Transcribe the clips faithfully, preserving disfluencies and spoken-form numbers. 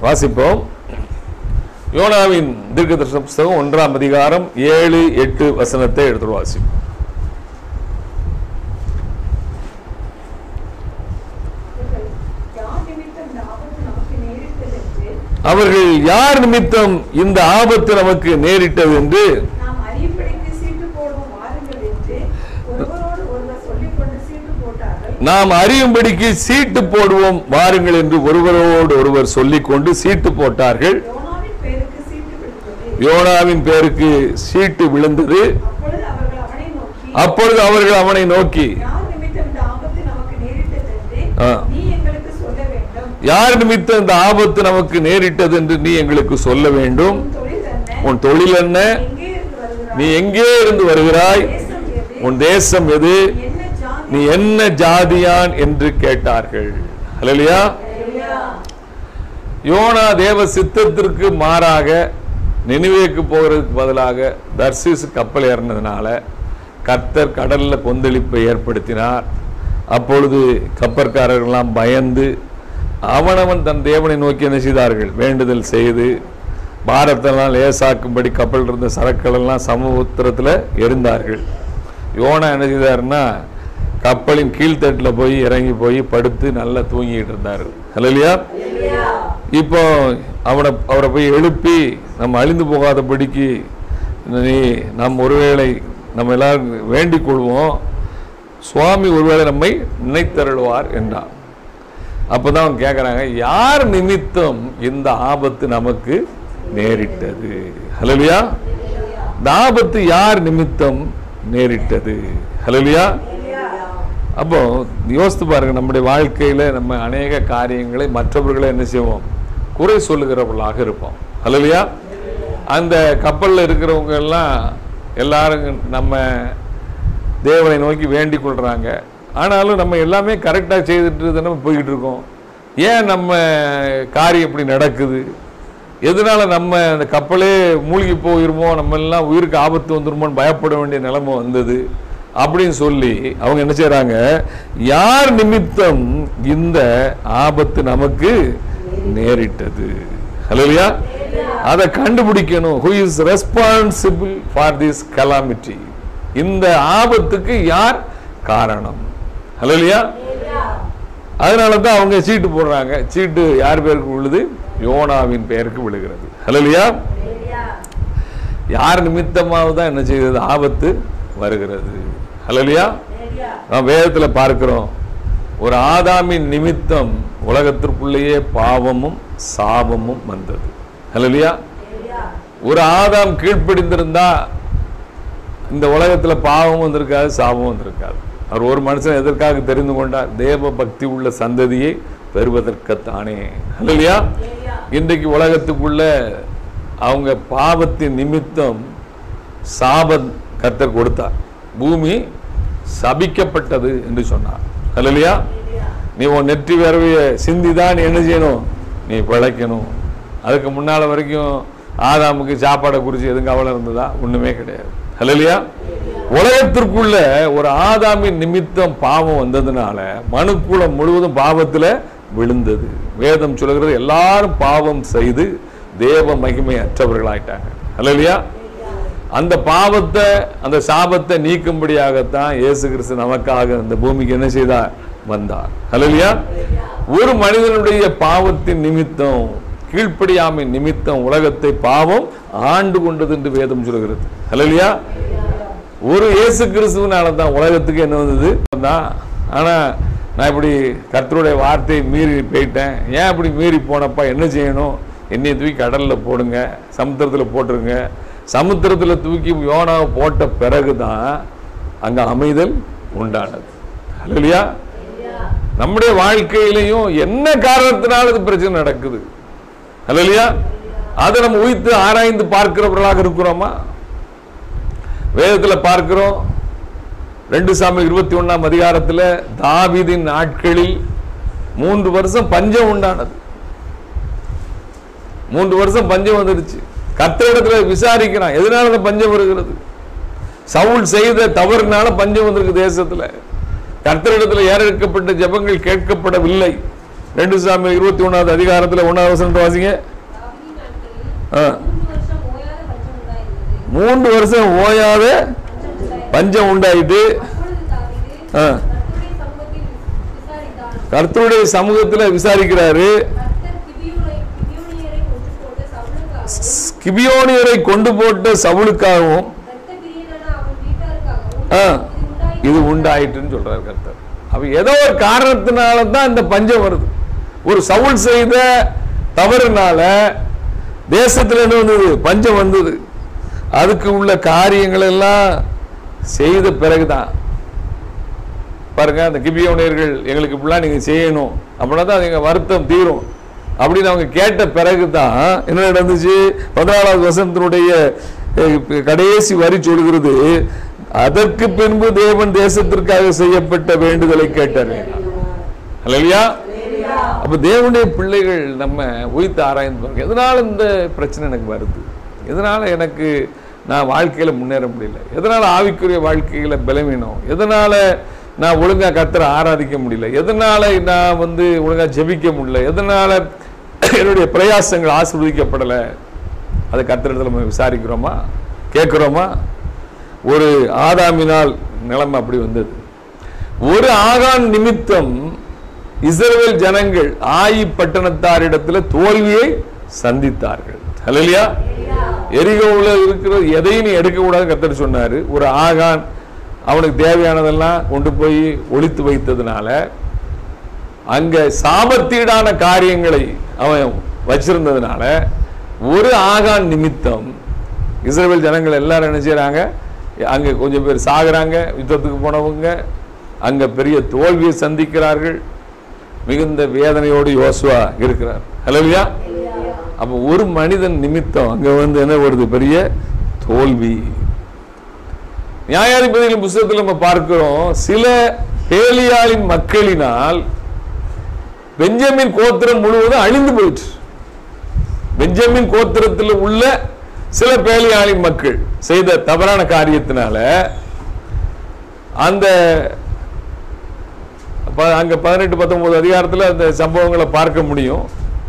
வாசிப்போம். யோனாவின் தீர்க்கதரிசன புத்தகம் ஒன்றாம் அதிகாரம் ஏழு எட்டு வசனத்தை எடுத்து வாசிப்போம். அவர்கள் யார் நிமித்தம் இந்த ஆபத்து நமக்கு நேரிட்டது என்று நாம் அறியும்படிக்கு சீட்டு போடுவோம் வாருங்கள் என்று ஒருவரோடு ஒருவர் சொல்லிக்கொண்டு சீட்டு போட்டார்கள். யோனாவின் பேருக்கு சீட்டு விழுந்தது. அப்பொழுது அவர்கள் அவனை நோக்கி, யார் நிமித்தம் இந்த ஆபத்து நமக்கு நேரிட்டது என்று நீ எங்களுக்கு சொல்ல வேண்டும். உன் தொழில் என்ன? நீ எங்கே இருந்து வருகிறாய்? உன் தேசம் எது? நீ என்ன ஜாதியான் என்று கேட்டார்கள். ஹல்லேலூயா. யோனா தேவ சித்தத்திற்கு மாறாக நினிவேக்கு போகிறதுக்கு பதிலாக தர்சீஸ் கப்பல் ஏறினதுனால கர்த்தர் கடல்ல கொந்தளிப்பை ஏற்படுத்தினார். அப்பொழுது கப்பற்காரர்கள்லாம் பயந்து அவனவன் தன் தேவனை நோக்கி என்ன செய்தார்கள்? வேண்டுதல் செய்து பாரத்தெல்லாம் லேசாக்கும்படி கப்பல் இருந்த சரக்கள் எல்லாம் சமுத்திரத்தில் எரிந்தார்கள். யோனா என்ன செய்தாருன்னா கப்பலின் கீழ்த்தட்டில் போய் இறங்கி போய் படுத்து நல்லா தூங்கிட்டு இருந்தார். ஹல்லேலூயா. இப்போ அவனை அவரை போய் எழுப்பி நம்ம அழிந்து போகாதபடிக்கு நீ நம் ஒருவேளை நம்ம எல்லாரும் வேண்டிக் கொள்வோம், சுவாமி ஒருவேளை நம்மை நினைத்தருள்வார் என்றார். அப்போதான் அவங்க கேட்குறாங்க, யார் நிமித்தம் இந்த ஆபத்து நமக்கு நேரிட்டது? ஹல்லேலூயா. இந்த ஆபத்து யார் நிமித்தம் நேரிட்டது? ஹல்லேலூயா. அப்போ யோசித்து பாருங்க, நம்முடைய வாழ்க்கையில நம்ம அநேக காரியங்களை மற்றவர்களை என்ன செய்வோம்? குறை சொல்லுகிறவர்களாக இருப்போம். ஹல்லேலூயா. அந்த கப்பலில் இருக்கிறவங்க எல்லாம் எல்லாரும் நம்ம தேவனை நோக்கி வேண்டிக் கொள்றாங்க. ஆனாலும் நம்ம எல்லாமே கரெக்டாக செய்துட்டு நம்ம போய்கிட்டு இருக்கோம். ஏன் நம்ம காரியம் இப்படி நடக்குது? எதனால நம்ம அந்த கப்பலே மூழ்கி போயிருமோ, நம்ம எல்லாம் உயிருக்கு ஆபத்து வந்துருமோன்னு பயப்பட வேண்டிய நிலைமை வந்தது அப்படின்னு சொல்லி அவங்க என்ன செய்யறாங்க? யார் நிமித்தம் இந்த ஆபத்து நமக்கு நேரிட்டது? ஹல்லேலூயா. அதை கண்டுபிடிக்கணும். who is responsible for this calamity? இந்த ஆபத்துக்கு யார் காரணம்? ஹல்லேலூயா. அதனால தான் அவங்க சீட்டு போடுறாங்க. சீட்டு யார் பேருக்கு விழுது? யோனாவின் பெயருக்கு விழுகிறது. ஹல்லேலூயா. யார் நிமித்தமாக தான் என்ன செய்கிறது? ஆபத்து வருகிறது. ஹல்லேலூயா. நாம் வேதத்தில் பார்க்கிறோம், ஒரு ஆதாமின் நிமித்தம் உலகத்திற்குள்ளேயே பாவமும் சாபமும் வந்தது. ஹல்லேலூயா. ஒரு ஆதாம் கீழ்ப்படிந்திருந்தா இந்த உலகத்துல பாவமும் வந்திருக்காது, சாபமும் வந்திருக்காது. அவர் ஒரு மனுஷன் எதற்காக தெரிந்து கொண்டார்? தேவ பக்தி உள்ள சந்ததியை பெறுவதற்குத்தானே. ஹல்லேலூயா. இன்றைக்கு உலகத்துக்குள்ள அவங்க பாவத்தின் நிமித்தம் சாப கர்த்தர் கொடுத்தார். பூமி சபிக்கப்பட்டது என்று சொன்னார். ஹல்லேலூயா. நீ உன் நெற்றி வேர்வையை சிந்திதான் என்ன செய்யணும்? நீ பிழைக்கணும். அதுக்கு முன்னால வரைக்கும் ஆதாமுக்கு சாப்பாடை குறித்து எதுவும் கவலை இருந்ததா? ஒண்ணுமே கிடையாது. ஹல்லேலூயா. உலகத்திற்குள்ள ஒரு ஆதாமின் நிமித்தம் பாவம் வந்ததுனால மனுக்குலம் முழுவதும் பாவத்துல விழுந்தது. வேதம் சொல்கிறது, எல்லாரும் பாவம் செய்து தேவ மகிமை அற்றவர்களாயிட்டாங்க. ஹல்லேலூயா. அந்த பாவத்தை, அந்த சாபத்தை நீக்கும்படியாகத்தான் இயேசு கிறிஸ்து நமக்காக இந்த பூமிக்கு என்ன செய்தார்? வந்தார். ஹல்லேலூயா. ஒரு மனிதனுடைய பாவத்தின் நிமித்தம், கீழ்ப்படியாமை நிமித்தம் உலகத்தை பாவம் ஆண்டு கொண்டது என்று வேதம் சொல்கிறது. ஹல்லேலூயா. ஒரு இயேசு கிறிஸ்துவினால தான் உலகத்துக்கு என்ன வந்தது? ஆனா நான் இப்படி கர்த்தருடைய வார்த்தையை மீறி போயிட்டேன். ஏன் அப்படி மீறி போனப்பா? என்ன செய்யணும்? என்னையை தூக்கி கடல்ல போடுங்க, சமுத்திரத்துல போட்டுருங்க. சமுத்திரத்துல தூக்கி யோனாவை போட்ட பிறகுதான் அங்க அமைதல் உண்டானது. ஹல்லேலூயா. நம்முடைய வாழ்க்கையிலையும் என்ன காரணத்தினால இது பிரச்சனை நடக்குது? ஹல்லேலூயா. அதை நம்ம உய்த்து ஆராய்ந்து பார்க்கிறவர்களாக இருக்கிறோமா? வேதத்துல பார்க்கிறோம், ரெண்டு சாமுவேல் இருபத்தி ஒன்னாம் அதிகாரத்துல தாவீதின் நாட்களில் மூன்று வருஷம் பஞ்சம் உண்டானது. மூன்று வருஷம் பஞ்சம் வந்துடுச்சு. கர்த்தரிடத்துல விசாரிக்கிறான், எதனால இந்த பஞ்சம் வருகிறது? சவுல் செய்த தவறுனால பஞ்சம் வந்திருக்கு தேசத்துல. கர்த்தரிடத்துல ஏறெடுக்கப்பட்ட ஜெபங்கள் கேட்கப்படவில்லை. ரெண்டு சாமி இருபத்தி ஒன்னாவது அதிகாரத்துல ஒன்னாவது வசனத்தை வாசிங்க. மூன்று வருஷம் ஓயாத பஞ்சம் உண்டாயிட்டு கர்த்தருடைய சமூகத்தில் விசாரிக்கிறாரு. கிபியோனியரை கொண்டு போட்ட சவுலுக்காகவும் இது உண்டாயிட்டுன்னு சொல்றாரு கர்த்தர். அப்ப ஏதோ ஒரு காரணத்தினால தான் இந்த பஞ்சம் வருது. ஒரு சவுல் செய்த தவறுனால தேசத்துல என்ன வந்தது? பஞ்சம் வந்தது. அதுக்கு உள்ள காரியங்கள் எல்லாம் செய்த பிறகுதான் பாருங்க, அந்த கிபியோனியர்கள் எங்களுக்கு இப்படிலாம் நீங்க செய்யணும் அப்படின்னா தான் எங்க வருத்தம் தீரும் அப்படின்னு அவங்க கேட்ட பிறகுதான் என்ன நடந்துச்சு? பதினாலாவது வசனத்தினுடைய கடைசி வரி சொல்கிறது, அதற்கு பின்பு தேவன் தேசத்திற்காக செய்யப்பட்ட வேண்டுதலை கேட்டார். இல்லையா? அப்ப தேவனுடைய பிள்ளைகள் நம்ம உயிர்த்து ஆராய்ந்து பாருங்க, எதனால இந்த பிரச்சனை எனக்கு வருது, எதனால எனக்கு நான் வாழ்க்கையில முன்னேற முடியல, எதனால ஆவிக்குரிய வாழ்க்கையில பலவீனம், எதனால நான் ஒழுங்கா கர்த்தரை ஆராதிக்க முடியல, எதனால நான் வந்து ஒழுங்கா ஜெபிக்க முடியல, எதனால என்னுடைய பிரயாசங்கள் ஆசீர்வதிக்கப்படல, அதை கர்த்தரிடத்துல நம்ம விசாரிக்கிறோமா, கேட்கிறோமா? ஒரு ஆதாமினால் நிலைமை அப்படி வந்தது. ஒரு ஆகான் நிமித்தம் இஸ்ரவேல் ஜனங்கள் ஆயி பட்டணத்தாரிடத்துல தோல்வியை சந்தித்தார்கள். ஹல்லேலூயா. எரிகோவுல இருக்கிற எதையும் நீ எடுக்க கூடாது கர்த்தர் சொன்னாரு. ஒரு ஆகான் அவனுக்கு தேவையானதெல்லாம் கொண்டு போய் ஒளித்து வைத்ததுனால அங்க சாபத்தீடான காரியங்களை அவன் வச்சிருந்ததுனால ஒரு ஆகான் நிமித்தம் இஸ்ரவேல் ஜனங்கள் எல்லாரும் என்ன செய்யறாங்க? அங்க கொஞ்சம் பேர் சாகுறாங்க, யுத்தத்துக்கு போனவங்க அங்க பெரிய தோல்வியை சந்திக்கிறார்கள். மிகுந்த வேதனையோடு யோசுவா இருக்கிறார். ஹல்லேலூயா. அப்ப ஒரு மனிதன் நிமித்தம் அங்க வந்து என்ன வருது? பெரிய தோல்வி. நியாயாதிபதிகளின் புத்தகத்தில் நம்ம பார்க்கிறோம், சில பேலியாளின் மக்களினால் பெஞ்சமின் கோத்திரம் முழுவதும் அழிந்து போயிற்று. பெஞ்சமின் கோத்திரத்தில் உள்ள சில பேலியாளின் மக்கள் செய்த தவறான காரியத்தினால அந்த அங்க பதினெட்டு பத்தொன்பது அதிகாரத்தில் அந்த சம்பவங்களை பார்க்க முடியும்.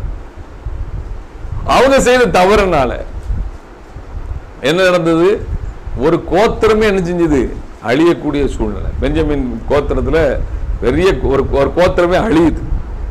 அவங்க செய்த தவறுனால என்ன நடந்தது? ஒரு கோத்திரமே என்ன செஞ்சது? அழியக்கூடிய சூழ்நிலை. பெஞ்சமின் கோத்திரத்துல பெரிய ஒரு கோத்திரமே அழியுது.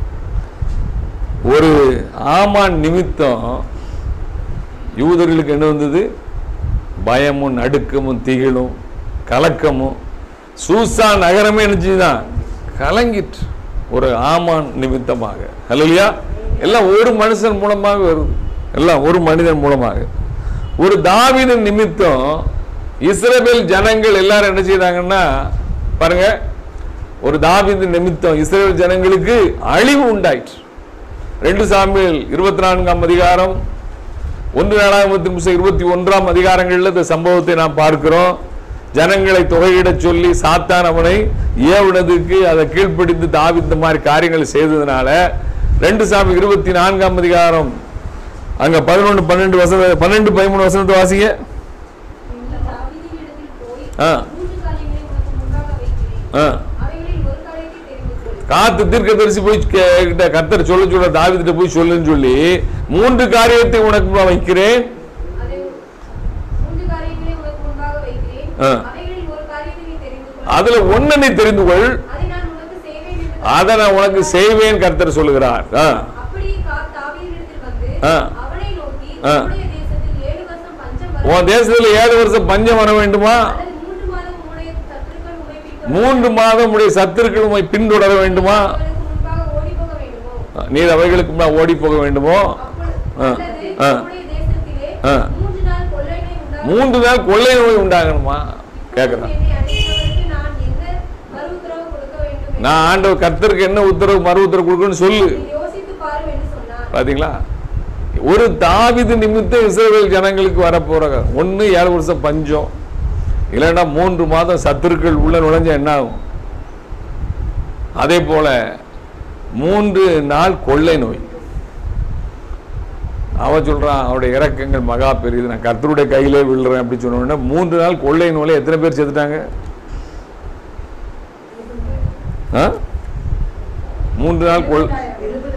ஒரு ஆமான் நிமித்தம் யூதர்களுக்கு என்ன வந்தது? பயமும் நடுக்கமும் திகிலும் கலக்கமும். சூசா நகரமே என்ன செஞ்சுதான்? கலங்கிற்று ஒரு ஆமான் நிமித்தமாக. ஹல்லேலூயா. எல்லாம் ஒரு மனுஷன் மூலமாக வருது, எல்லாம் ஒரு மனிதன் மூலமாக. ஒரு தாவீது நிமித்தம் இஸ்ரவேல் ஜனங்கள் எல்லாரும் என்ன செய்தாங்கன்னா பாருங்க, ஒரு தாவீது நிமித்தம் இஸ்ரவேல் ஜனங்களுக்கு அழிவு உண்டாயிற்று. ரெண்டு சாமுவேல் இருபத்தி நான்காம் அதிகாரம், ஒன்று நாளாகமத்தின் புத்தகம் இருபத்தி ஒன்றாம் அதிகாரங்களில் இந்த சம்பவத்தை நாம் பார்க்கிறோம். ஜனங்களை தொகையிட சொல்லி சாத்தான் அவனை ஏவுனதுக்கு அதை கீழ்ப்பிடித்து தாவீது இந்த மாதிரி காரியங்களை செய்ததுனால ரெண்டு சாமி இருபத்தி நான்காம் அதிகாரம் அங்க பதினொன்று பன்னெண்டு வசன பன்னெண்டு பதிமூணு வசனத்தை வாசிங்க. காத்து தீர்க்கதரிசி போய் கிட்ட கர்த்தர் சொல்ல சொல்ல தாவீதுட்ட போய் சொல்லுன்னு சொல்லி மூன்று காரியத்தை உனக்கு வைக்கிறேன், அதுல ஒண்ணு நீ தெரிந்து கொள், அதை நான் உனக்கு செய்வேன் கர்த்தர் சொல்லுகிறார். உன் தேசத்துல ஏழு வருஷம் பஞ்சம் வர வேண்டுமா? மூன்று மாதம் உடைய சத்துருக்கள் உம்மை பின்தொடர வேண்டுமா? நீர் அவைகளுக்கு முன்னால் ஓடி போக வேண்டுமோ? மூன்று நாள் கொள்ளை நோய் உண்டாகணுமா? கேட்கிறான். நான் ஆண்டவர் கர்த்தருக்கு என்ன உத்தரவு மறு உத்தரவு கொடுக்கணும்னு சொல்லு. பாத்தீங்களா? ஒரு தாவீது நிமித்தம் இஸ்ரவேல் ஜனங்களுக்கு வரப்போற ஒன்னு ஏழு வருஷம் பஞ்சம், இல்லைன்னா மூன்று மாதம் சத்துருக்கள் உள்ள நுழைஞ்ச என்ன ஆகும்? அதே போல மூன்று நாள் கொள்ளை நோய். அவன் சொல்றான் அவருடைய இறக்கங்கள் மகா பெரியது, நான் கர்த்தருடைய கையிலே விழுறேன் அப்படி சொன்ன மூன்று நாள் கொள்ளை நோயில எத்தனை பேர் செத்துட்டாங்க? மூன்று நாள்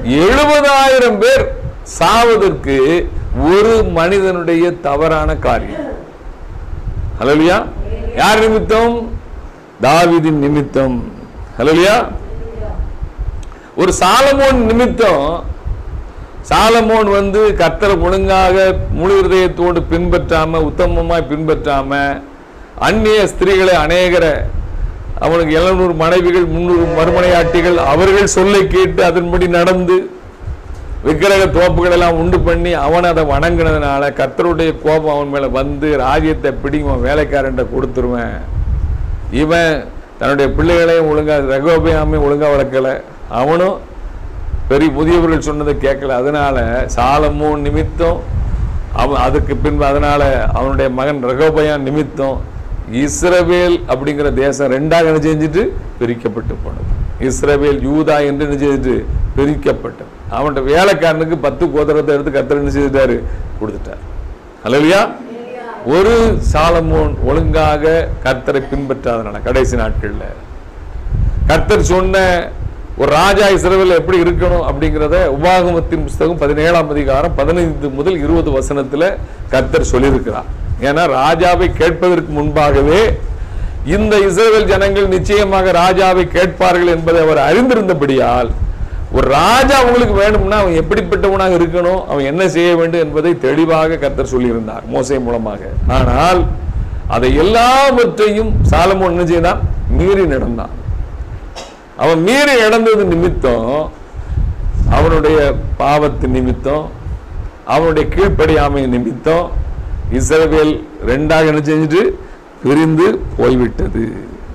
எழுபதாயிரம் பேர் சாவதற்கு ஒரு மனிதனுடைய தவறான காரியம். ஹல்லேலூயா. யார் நிமித்தம்? தாவீதின் நிமித்தம். ஹல்லேலூயா. ஒரு சாலமோன் நிமித்தம். சாலமோன் வந்து கர்த்தரை ஒழுங்காக முழு இதயத்தோடு பின்பற்றாம, உத்தமமாய் பின்பற்றாம, அந்நிய ஸ்திரீகளை அநேகர, அவனுக்கு எழுநூறு மனைவிகள், முன்னூறு மறுமனையாட்டிகள், அவர்கள் சொல்லை கேட்டு அதன்படி நடந்து விக்கிரக தோப்புகள் எல்லாம் உண்டு பண்ணி அவன் அதை வணங்கினதுனால கர்த்தருடைய கோபம் அவன் மேல வந்து ராஜ்யத்தை பிடிக்கும், வேலைக்காரன் கொடுத்துருவேன். இவன் தன்னுடைய பிள்ளைகளையும் ஒழுங்கா, ரெகோபெயாமையும் ஒழுங்கா வளர்க்கல, அவனும் பெரிய முதியவர்கள் சொன்னதை கேட்கல. அதனால சாலமோன் நிமித்தம் அவன், அதுக்கு பின்பு அதனால அவனுடைய மகன் ரெகோபெயாம் நிமித்தம் இஸ்ரவேல் அப்படிங்கிற தேசம் ரெண்டாக என்ன செஞ்சுட்டு பிரிக்கப்பட்டு போனது. இஸ்ரவேல் யூதா என்று என்ன செய்துட்டு பிரிக்கப்பட்டது. அவனுடைய வேலைக்காரனுக்கு பத்து கோத்திரத்தை எடுத்து கர்த்தர் என்ன செய்துட்டாரு? கொடுத்துட்டார். ஹல்லேலூயா. ஒரு சாலமோன் ஒழுங்காக கர்த்தரை பின்பற்றாதனால கடைசி நாட்கள்ல கர்த்தர் சொன்ன ஒரு ராஜா இஸ்ரவேல் எப்படி இருக்கணும் அப்படிங்கிறத உபாகமத்தின் புஸ்தகம் பதினேழாம் அதிகாரம் பதினைந்து முதல் இருபது வசனத்துல கர்த்தர் சொல்லியிருக்கிறார். ஏன்னா ராஜாவை கேட்பதற்கு முன்பாகவே இந்த இஸ்ரவேல் ஜனங்கள் நிச்சயமாக ராஜாவை கேட்பார்கள் என்பதை அவர் அறிந்திருந்தபடியால் ஒரு ராஜா அவங்களுக்கு வேணும்னா அவன் எப்படிப்பட்டவனாக இருக்கணும், அவன் என்ன செய்ய வேண்டும் என்பதை தெளிவாக கர்த்தர் சொல்லியிருந்தார் மோசே மூலமாக. ஆனால் அதை எல்லாவற்றையும் சாலமோன் என்ன செய்தான்? மீறி நடந்தான். அவன் மீறி நடந்தது நிமித்தம், அவனுடைய பாவத்தின் நிமித்தம், அவனுடைய கீழ்ப்படியாமை நிமித்தம் இஸ்ரவேல் ரெண்டாக என்ன செஞ்சுட்டு பிரிந்து போய்விட்டது.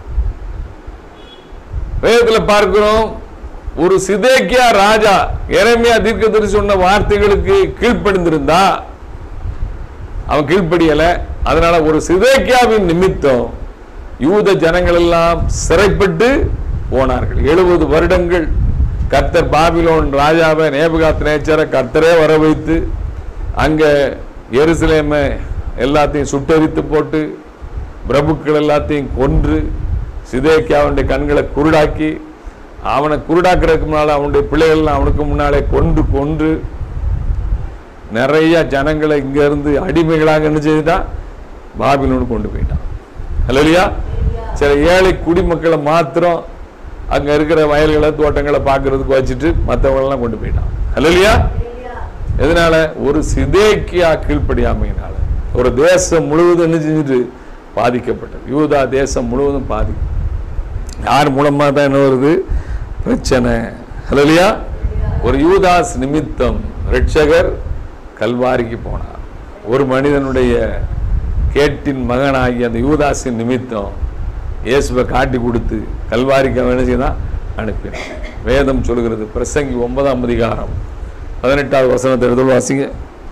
வேதத்தில் பார்க்கிறோம், ஒரு சிதேக்கியா ராஜா எரேமியா தீர்க்கதரிசி சொன்ன வார்த்தைகளுக்கு கீழ்ப்படிந்திருந்தா, அவன் கீழ்ப்படியல. அதனால ஒரு சிதேக்கியாவின் நிமித்தம் யூத ஜனங்கள் எல்லாம் சிறைப்பட்டு போனார்கள். எழுபது வருடங்கள் கர்த்தர் பாபிலோன் ராஜாவை நேபுகாத்நேச்சரை கர்த்தரே வர வைத்து அங்க எருசலேமை எல்லாத்தையும் சுட்டெரித்து போட்டு பிரபுக்கள் எல்லாத்தையும் கொன்று சிதேக்கியாவுடைய கண்களை குருடாக்கி, அவனை குருடாக்குறதுக்கு முன்னால அவனுடைய பிள்ளைகள் அவனுக்கு முன்னாலே கொண்டு கொன்று நிறைய ஜனங்களை இங்க இருந்து அடிமைகளாக என்ன செய்துட்டான்? பாபிலோனுக்கு கொண்டு போயிட்டான். ஹல்லேலூயா. சில ஏழை குடிமக்களை மாத்திரம் அங்க இருக்கிற வயல்களை தோட்டங்களை பார்க்கறதுக்கு வச்சுட்டு மற்றவங்களெல்லாம் கொண்டு போயிட்டான். ஹல்லேலூயா. எதனால? ஒரு சிதேக்கியா கீழ்ப்படியாமையினால ஒரு தேசம் முழுவதும் என்ன செஞ்சுட்டு பாதிக்கப்பட்டது. யூதா தேசம் முழுவதும் பாதி. யார் மூலமா தான் என்ன வருது? பிரச்சனை. ஹல்லேலூயா. ஒரு யூதாஸ் நிமித்தம் இரட்சகர் கல்வாரிக்கு போனார். ஒரு மனிதனுடைய கேட்டின் மகனாகி அந்த யூதாஸின் நிமித்தம் இயேசுவை காட்டி கொடுத்து கல்வாரிக்கு அவன் என்ன செய்தான்? அனுப்பினான். வேதம் சொல்கிறது, பிரசங்கி ஒன்பதாம் அதிகாரம் பதினெட்டாவது வசனத்தை எடுத்து வாசிங்க.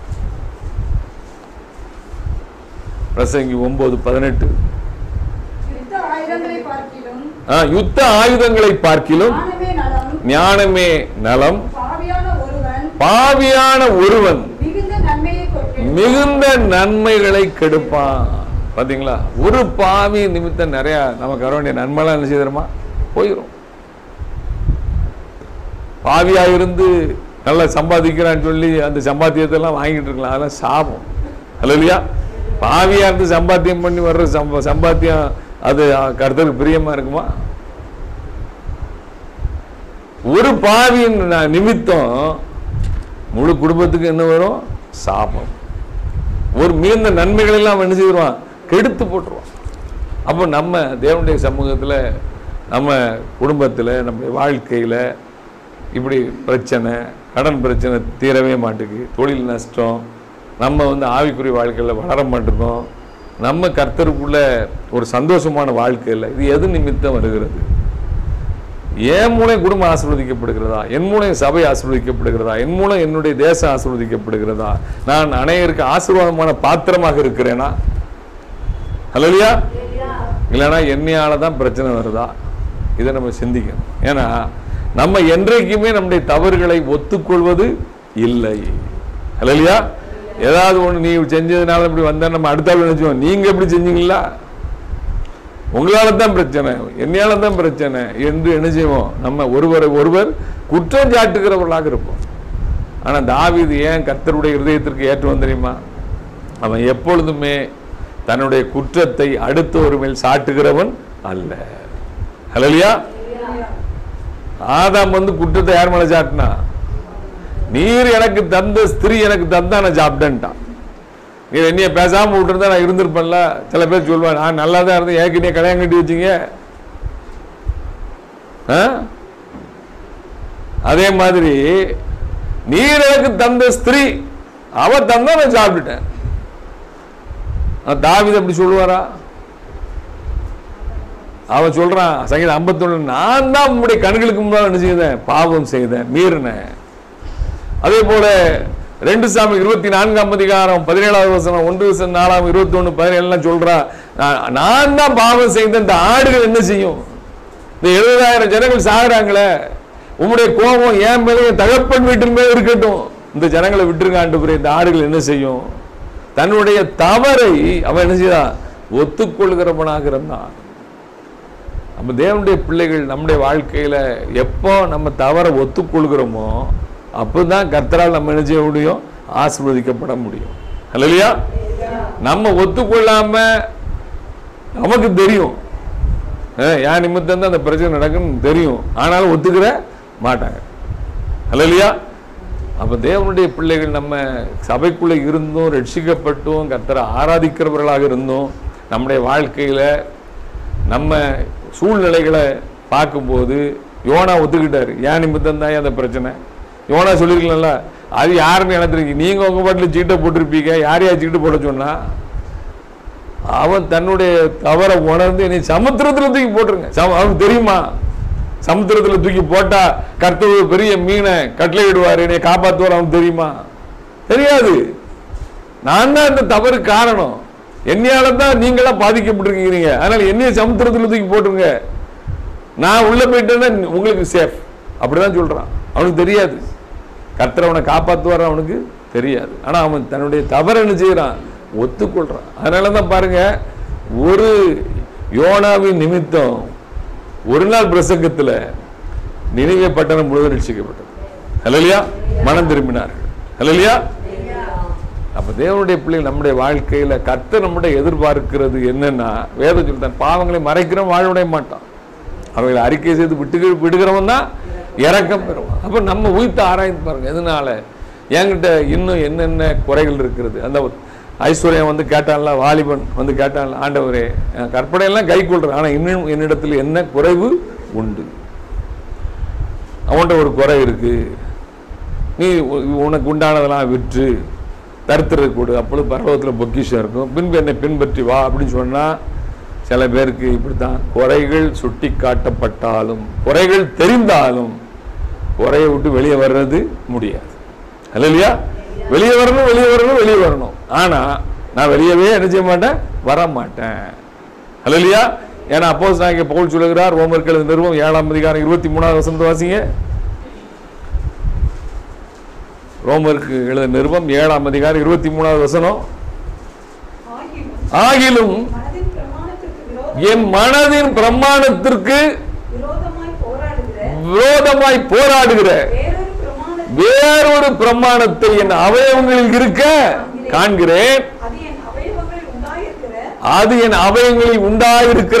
பிரசங்கி ஒன்பது பதினெட்டு. யுத்த ஆயுதங்களை பார்க்கிலும் ஞானமே நலம், பாவியான ஒருவன் மிகுந்த நன்மைகளை கெடுப்பான். பாத்தீங்களா? ஒரு பாவி நிமித்தம் நிறைய நமக்கு வர வேண்டிய நன்மைலாம் என்ன செய்யறோமா? போயிடும். பாவியா இருந்து நல்லா சம்பாதிக்கிறான்னு சொல்லி அந்த சம்பாத்தியத்தை எல்லாம் வாங்கிட்டு இருக்கலாம், அதெல்லாம் சாபம். ஹல்லேலூயா. பாவியா இருந்து சம்பாத்தியம் பண்ணி வர்ற சம்ப சம்பாத்தியம் அது கர்த்தருக்கு பிரியமா இருக்குமா? ஒரு பாவியின் நிமித்தம் முழு குடும்பத்துக்கு என்ன வரும்? சாபம். ஒரு மீந்த நன்மைகள் எல்லாம் என்ன செய்வான்? கெடுத்து போட்டுருவான். அப்போ நம்ம தேவனுடைய சமூகத்தில், நம்ம குடும்பத்தில், நம்முடைய வாழ்க்கையில் இப்படி பிரச்சனை, கடன் பிரச்சனை தீரவே மாட்டுக்கு, தொழில் நஷ்டம், நம்ம வந்து ஆவிக்குரிய வாழ்க்கையில் வளர மாட்டோம், நம்ம கர்த்தருக்குள்ள ஒரு சந்தோஷமான வாழ்க்கையில் இது எது நிமித்தம் வருகிறது? என் மூலம் குடும்பம் ஆசீர்வதிக்கப்படுகிறதா? என் மூலம் சபை ஆசீர்வதிக்கப்படுகிறதா? என் மூலம் என்னுடைய தேசம் ஆசீர்வதிக்கப்படுகிறதா? நான் அனைவருக்கு ஆசீர்வாதமான பாத்திரமாக இருக்கிறேனா? ஹல்லேலூயா. இல்லைன்னா என்னையால தான் பிரச்சனை வருதா? இதை நம்ம சிந்திக்கணும். ஏன்னா நம்ம என்றைக்குமே நம்முடைய தவறுகளை ஒத்துக்கொள்வது இல்லை. ஹல்லேலூயா. ஏதாவது ஒன்று நீ செஞ்சதுனால இப்படி வந்தா நம்ம அடுத்த நினைச்சோம், நீங்க எப்படி செஞ்சீங்களா, உங்களால தான் பிரச்சனை, என்னையால தான் பிரச்சனை என்று என்ன செய்வோம்? நம்ம ஒருவரை ஒருவர் குற்றம் சாட்டுகிறவர்களாக இருப்போம். ஆனா தாவீது ஏன் கர்த்தருடைய இருதயத்திற்கு ஏற்றுவன் தெரியுமா? அவன் எப்பொழுதுமே தன்னுடைய குற்றத்தை அடுத்த ஒரு மேல் சாட்டுகிறவன் அல்ல. ஹல்லேலூயா. ஆதாம் வந்து குற்றத்தை யார் மேல சாட்டினா? நீர் எனக்கு தந்த ஸ்திரீ எனக்கு தந்தா நான் சாப்பிட்டேன்ட்டான். நீ என்னைய பேசாம விட்டுருந்தா நான் இருந்திருப்பேன்ல. சில பேர் சொல்லுவான், நான் நல்லா தான் இருந்தேன், ஏற்கனவே கல்யாணம் கட்டி வச்சிங்க. அதே மாதிரி நீர் எனக்கு தந்த ஸ்திரீ அவ தந்தா நான் சாப்பிட்டுட்டேன். தாவீது அப்படி சொல்லுவாரா? அவன் சொல்றான் சங்கீதம் ஐம்பத்தி ஒண்ணு, நான் தான் உங்களுடைய கண்களுக்கு முன்னால் என்ன செய்தேன்? பாவம் செய்தேன், மீறினேன். அதே போல ரெண்டு சாமி இருபத்தி நான்காம் அதிகாரம் பதினேழாவது வசனம், ஒன்று நாலாம் இருபத்தி ஒண்ணு பதினேழு சொல்றா, நான் தான் பாவம் செய்தேன். இந்த ஆடுகள் என்ன செய்யும்? இந்த எழுபதாயிரம் ஜனங்கள் சாகுறாங்களே, உங்களுடைய கோபம் என் மேலே தகப்பன் வீட்டின் மேல இருக்கட்டும், இந்த ஜனங்களை விட்டுருங்க ஆண்டவரே. இந்த ஆடுகள் என்ன செய்யும்? தன்னுடைய தவறை அவன் என்ன செய்தான்? ஒத்துக்கொள்கிறவனாக இருந்தான். நம்ம தேவனுடைய பிள்ளைகள் நம்முடைய வாழ்க்கையில எப்போ நம்ம தவறை ஒத்துக்கொள்கிறோமோ அப்பதான் கர்த்தரால் நம்ம என்ன செய்ய முடியும்? ஆசீர்வதிக்கப்பட முடியும். ஹல்லேலூயா. நம்ம ஒத்துக்கொள்ளாம நமக்கு தெரியும் ஏன் நிமித்தம் தான் அந்த பிரச்சனை நடக்குன்னு தெரியும், ஆனாலும் ஒத்துக்கிற மாட்டாங்க. ஹல்லேலூயா. அப்ப தேவனுடைய பிள்ளைகள் நம்ம சபைக்குள்ள இருந்தும் ரட்சிக்கப்பட்டும் கர்த்தரை ஆராதிக்கிறவர்களாக இருந்தும் நம்முடைய வாழ்க்கையில நம்ம சூழ்நிலைகளை பார்க்கும்போது யோனா ஒத்துக்கிட்டாரு. ஏன் நிமித்தம் தான் அந்த பிரச்சனை. யோனா சொல்லிருக்கல, அது யாருன்னு எனக்கு தெரியும், நீங்க உங்க பாட்டில் சீட்டை போட்டிருப்பீங்க, யார் யார் சீட்டு போட சொன்னா? அவன் தன்னுடைய தவறை உணர்ந்து என்னை சமுத்திரத்துல தூக்கி போட்டுருங்க. அவனுக்கு தெரியுமா சமுத்திரத்துல தூக்கி போட்டா கர்த்தர் பெரிய மீனை கட்டளை விடுவாரு, என்னை காப்பாற்றுவார். அவனுக்கு தெரியுமா? தெரியாது. நான் தான் இந்த தவறு காரணம், என்னையால தான் நீங்களாம் பாதிக்கப்பட்டிருக்கீங்க, அதனால என்னைய சமுத்திரத்துல தூக்கி போட்டுருங்க, நான் உள்ள போயிட்டேன்னா உங்களுக்கு சேஃப். அப்படிதான் சொல்றான். அவனுக்கு தெரியாது கர்த்தர் அவனை காப்பாற்றுவார், அவனுக்கு தெரியாது. ஆனா அவன் தன்னுடைய தவறு என்ன செய்யறான்? ஒத்துக்கொள்றான். அதனாலதான் பாருங்க, ஒரு யோனாவின் நிமித்தம் ஒரு நாள் பிரசங்கத்துல நினைவே பட்டணம் முழுவதும் ரட்சிக்கப்பட்டது. ஹல்லேலூயா. மனம் திரும்பினார்கள். ஹல்லேலூயா. அப்ப தேவனுடைய பிள்ளைகள் நம்முடைய வாழ்க்கையில கர்த்தர் நம்முடைய எதிர்பார்க்கிறது என்னன்னா, வேதம் சொல்லித்தான் பாவங்களை மறைக்கிறவன் வாழ்வுடைய மாட்டான், அவைகளை அறிக்கை செய்து விட்டு விடுகிறவன் தான் இறக்கம் பெறுவான். அப்ப நம்ம உயிர்த்து ஆராய்ந்து பாருங்க, எதனால என்கிட்ட இன்னும் என்னென்ன குறைகள் இருக்கிறது. அந்த ஐஸ்வர்யம் வந்து கேட்டான்ல, வாலிபன் வந்து கேட்டான்ல, ஆண்டவரே கற்பனையெல்லாம் கை கொள்றேன், ஆனா இன்னும் என்னிடத்தில் என்ன குறைவு உண்டு, அவன்கிட்ட ஒரு குறை இருக்கு, நீ உனக்கு உண்டானதெல்லாம் விற்று தரித்திரத்தை கொடு, அப்பொழுது பரலோகத்தில் பொக்கிஷம் இருக்கும், பின்பு என்னை பின்பற்றி வா அப்படின்னு சொன்னா, சில பேருக்கு இப்படித்தான் குறைகள் சுட்டி காட்டப்பட்டாலும் குறைகள் தெரிந்தாலும் குறையை விட்டு வெளியே வர்றது முடியாது. ஹல்லேலூயா. வெளியே வரணும் வெளியே வரணும் வெளியே வரணும், ஆனா நான் வெளியவே என்ன செய்ய மாட்டேன், வர மாட்டேன். ஹல்லேலூயா. ஏன்னா அப்போஸ்தலனாகிய பவுல் சொல்லுகிறார், ரோமருக்கு எழுதின நிருபம் ஏழாம் அதிகாரம் இருபத்தி மூணாவது வசனத்தை வாசிங்க. ரோமருக்கு எழுதின நிருபம் ஏழாம் அதிகாரம் இருபத்தி மூணாவது வசனம். ஆகிலும் என் மனதின் பிரமாணத்திற்கு விரோதமாய் போராடுகிற வேறொரு பிரமாணத்தை என் அவயவங்களில் இருக்க காண்கிறேன், அது என் அவயங்களில் உண்டாயிருக்கிற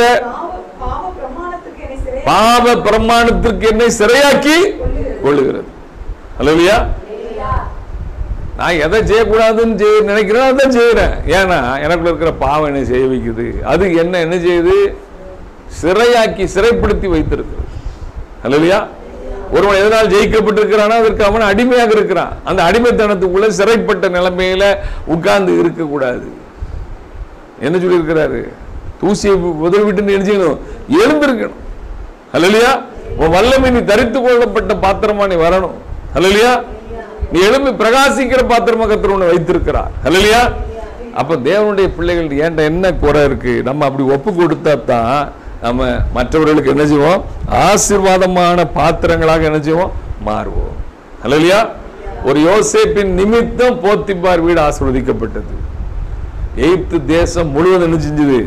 பாவ பிரமாணத்திற்கு என்னை சிறையாக்கி கொள்ளுகிறது. ஹல்லேலூயா. நான் எதை செய்யக்கூடாதுன்னு நினைக்கிறேன் அதான் செய்யறேன். ஏன்னா எனக்குள்ள இருக்கிற பாவம் என்ன செய்ய வைக்குது, அது என்ன என்ன செய்யுது, சிறையாக்கி சிறைப்படுத்தி வைத்திருக்கிறது. ஹல்லேலூயா. ஒருவன் எதனால் ஜெயிக்கப்பட்டிருக்கிறானோ அதற்கு அவன் அடிமையாக இருக்கிறான். அந்த அடிமைத்தனத்துக்குள்ள சிறைப்பட்ட நிலைமையில உட்கார்ந்து இருக்கக்கூடாது. என்ன சொல்லி இருக்கிறாரு, தூசியை உதவி விட்டு நினைச்சுக்கணும், எழுந்திருக்கணும். ஹல்லேலூயா. உன் வல்லமை நீ தரித்து கொள்ளப்பட்ட பாத்திரமா நீ வரணும். ஹல்லேலூயா. நீ எழும்பி பிரகாசிக்கிற பாத்திரமா கர்த்தர் உன்னை வைத்திருக்கிறார். ஹல்லேலூயா. அப்ப தேவனுடைய பிள்ளைகள் ஏன்டா என்ன குறை இருக்கு, நம்ம அப்படி ஒப்பு கொடுத்தா தான் நம்ம மற்றவர்களுக்கு என்ன செய்வோம், ஆசீர்வாதமான பாத்திரங்களாக என்ன செய்வோம், மாறுவோம். ஹல்லேலூயா. ஒரு யோசேப்பின் நிமித்தம் போத்திபார் வீடு ஆசீர்வதிக்கப்பட்டது, எகிப்து தேசம் முழுவதும் என்ன செஞ்சது,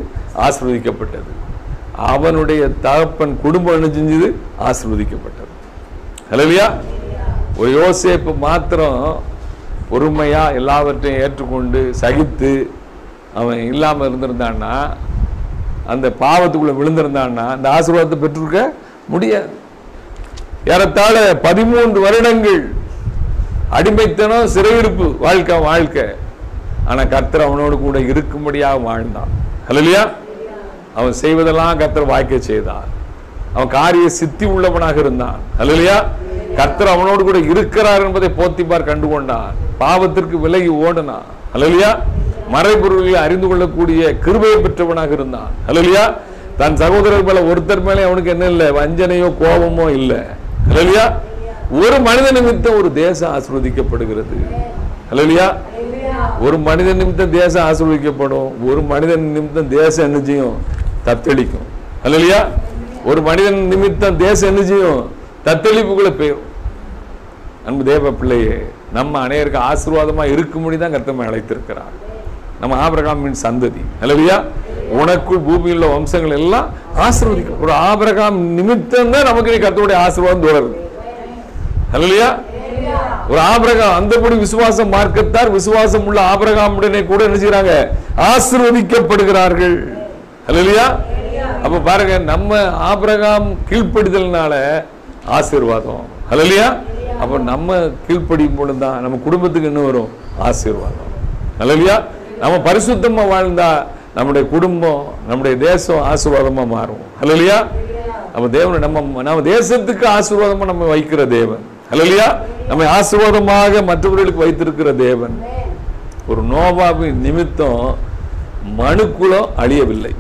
ஆசீர்வதிக்கப்பட்டது. அவனுடைய தகப்பன் குடும்பம் என்ன செஞ்சது, ஆசீர்வதிக்கப்பட்டது. ஹல்லேலூயா. ஒரு யோசேப்பு மாத்திரம் பொறுமையா எல்லாவற்றையும் ஏற்றுக்கொண்டு சகித்து அவன் இல்லாம இருந்திருந்தான்னா, அந்த பாவத்துக்குள்ள விழுந்திருந்தான்னா அந்த ஆசீர்வாதத்தை பெற்றிருக்க முடியாது. ஏறத்தாழ பதிமூன்று வருடங்கள் அடிமைத்தனம், சிறையிருப்பு வாழ்க்கை வாழ்க்கை ஆனா கர்த்தர் அவனோடு கூட இருக்கும்படியாக வாழ்ந்தான். ஹல்லேலூயா. அவன் செய்வதெல்லாம் கர்த்தர் வாய்க்க செய்தார். அவன் காரிய சித்தி உள்ளவனாக இருந்தான். ஹல்லேலூயா. கர்த்தர் அவனோடு கூட இருக்கிறார் என்பதை போத்திபார் கண்டுகொண்டான். பாவத்திற்கு விலகி ஓடினான். ஹல்லேலூயா. மறைபொருளை அறிந்து கொள்ளக்கூடிய கிருபையை பெற்றவனாக இருந்தான். ஹல்லேலூயா. தன் சகோதரர் மேல ஒருத்தர் மேலே அவனுக்கு என்ன இல்லை, வஞ்சனையோ கோபமோ இல்லை. ஹல்லேலூயா. ஒரு மனித நிமித்தம் ஒரு தேசம் ஆசீர்வதிக்கப்படுகிறது. ஹல்லேலூயா. ஒரு மனித நிமித்தம் தேசம் ஆசீர்வதிக்கப்படும். ஒரு மனிதன் நிமித்தம் தேசம் என்ன செய்யும், தத்தளிக்கும். ஹல்லேலூயா. ஒரு மனிதன் நிமித்தம் தேசம் என்ன செய்யும், தத்தளிப்புக்குள்ள போயிடும். அன்பு தேவ பிள்ளையே, நம்ம அனைவருக்கு ஆசீர்வாதமா இருக்கும்படி தான் கர்த்தர் அழைத்திருக்கிறார். நம்ம ஆபிரகாமின் சந்ததி. ஹல்லேலூயா. உனக்குள் பூமியில் உள்ள வம்சங்கள் எல்லாம் ஆசீர்வதிக்கும். ஒரு ஆபிரகாம் நிமித்தம் தான் நமக்கு கர்த்தருடைய ஆசீர்வாதம் தொடருது. ஹல்லேலூயா. ஒரு ஆபிரகாம் அந்தபடி விசுவாசம் மார்க்கத்தார் விசுவாசம் உள்ள ஆபிரகாமுடனே கூட என்ன செய்றாங்க, ஆசீர்வதிக்கப்படுகிறார்கள். ஹல்லேலூயா. அப்ப பாருங்க, நம்ம ஆபிரகாம் கீழ்ப்படிதல்னால ஆசீர்வாதம். ஹல்லேலூயா. அப்ப நம்ம கீழ்ப்படியும் பொழுதுதான் நம்ம குடும்பத்துக்கு என்ன வரும், ஆசீர்வாதம். ஹல்லேலூயா. நம்ம பரிசுத்தமா வாழ்ந்தா நம்முடைய குடும்பம், நம்முடைய தேசம் ஆசீர்வாதமா மாறும். ஹல்லேலூயா. அப்ப தேவன் நம்ம நம்ம தேசத்துக்கு ஆசீர்வாதமா நம்ம வைக்கிற தேவன். ஹல்லேலூயா. நம்மை ஆசீர்வாதமாக மற்றவர்களுக்கு வைத்திருக்கிற தேவன். ஒரு நோவாவின் நிமித்தம் மனுக்குலம் அழியவில்லை.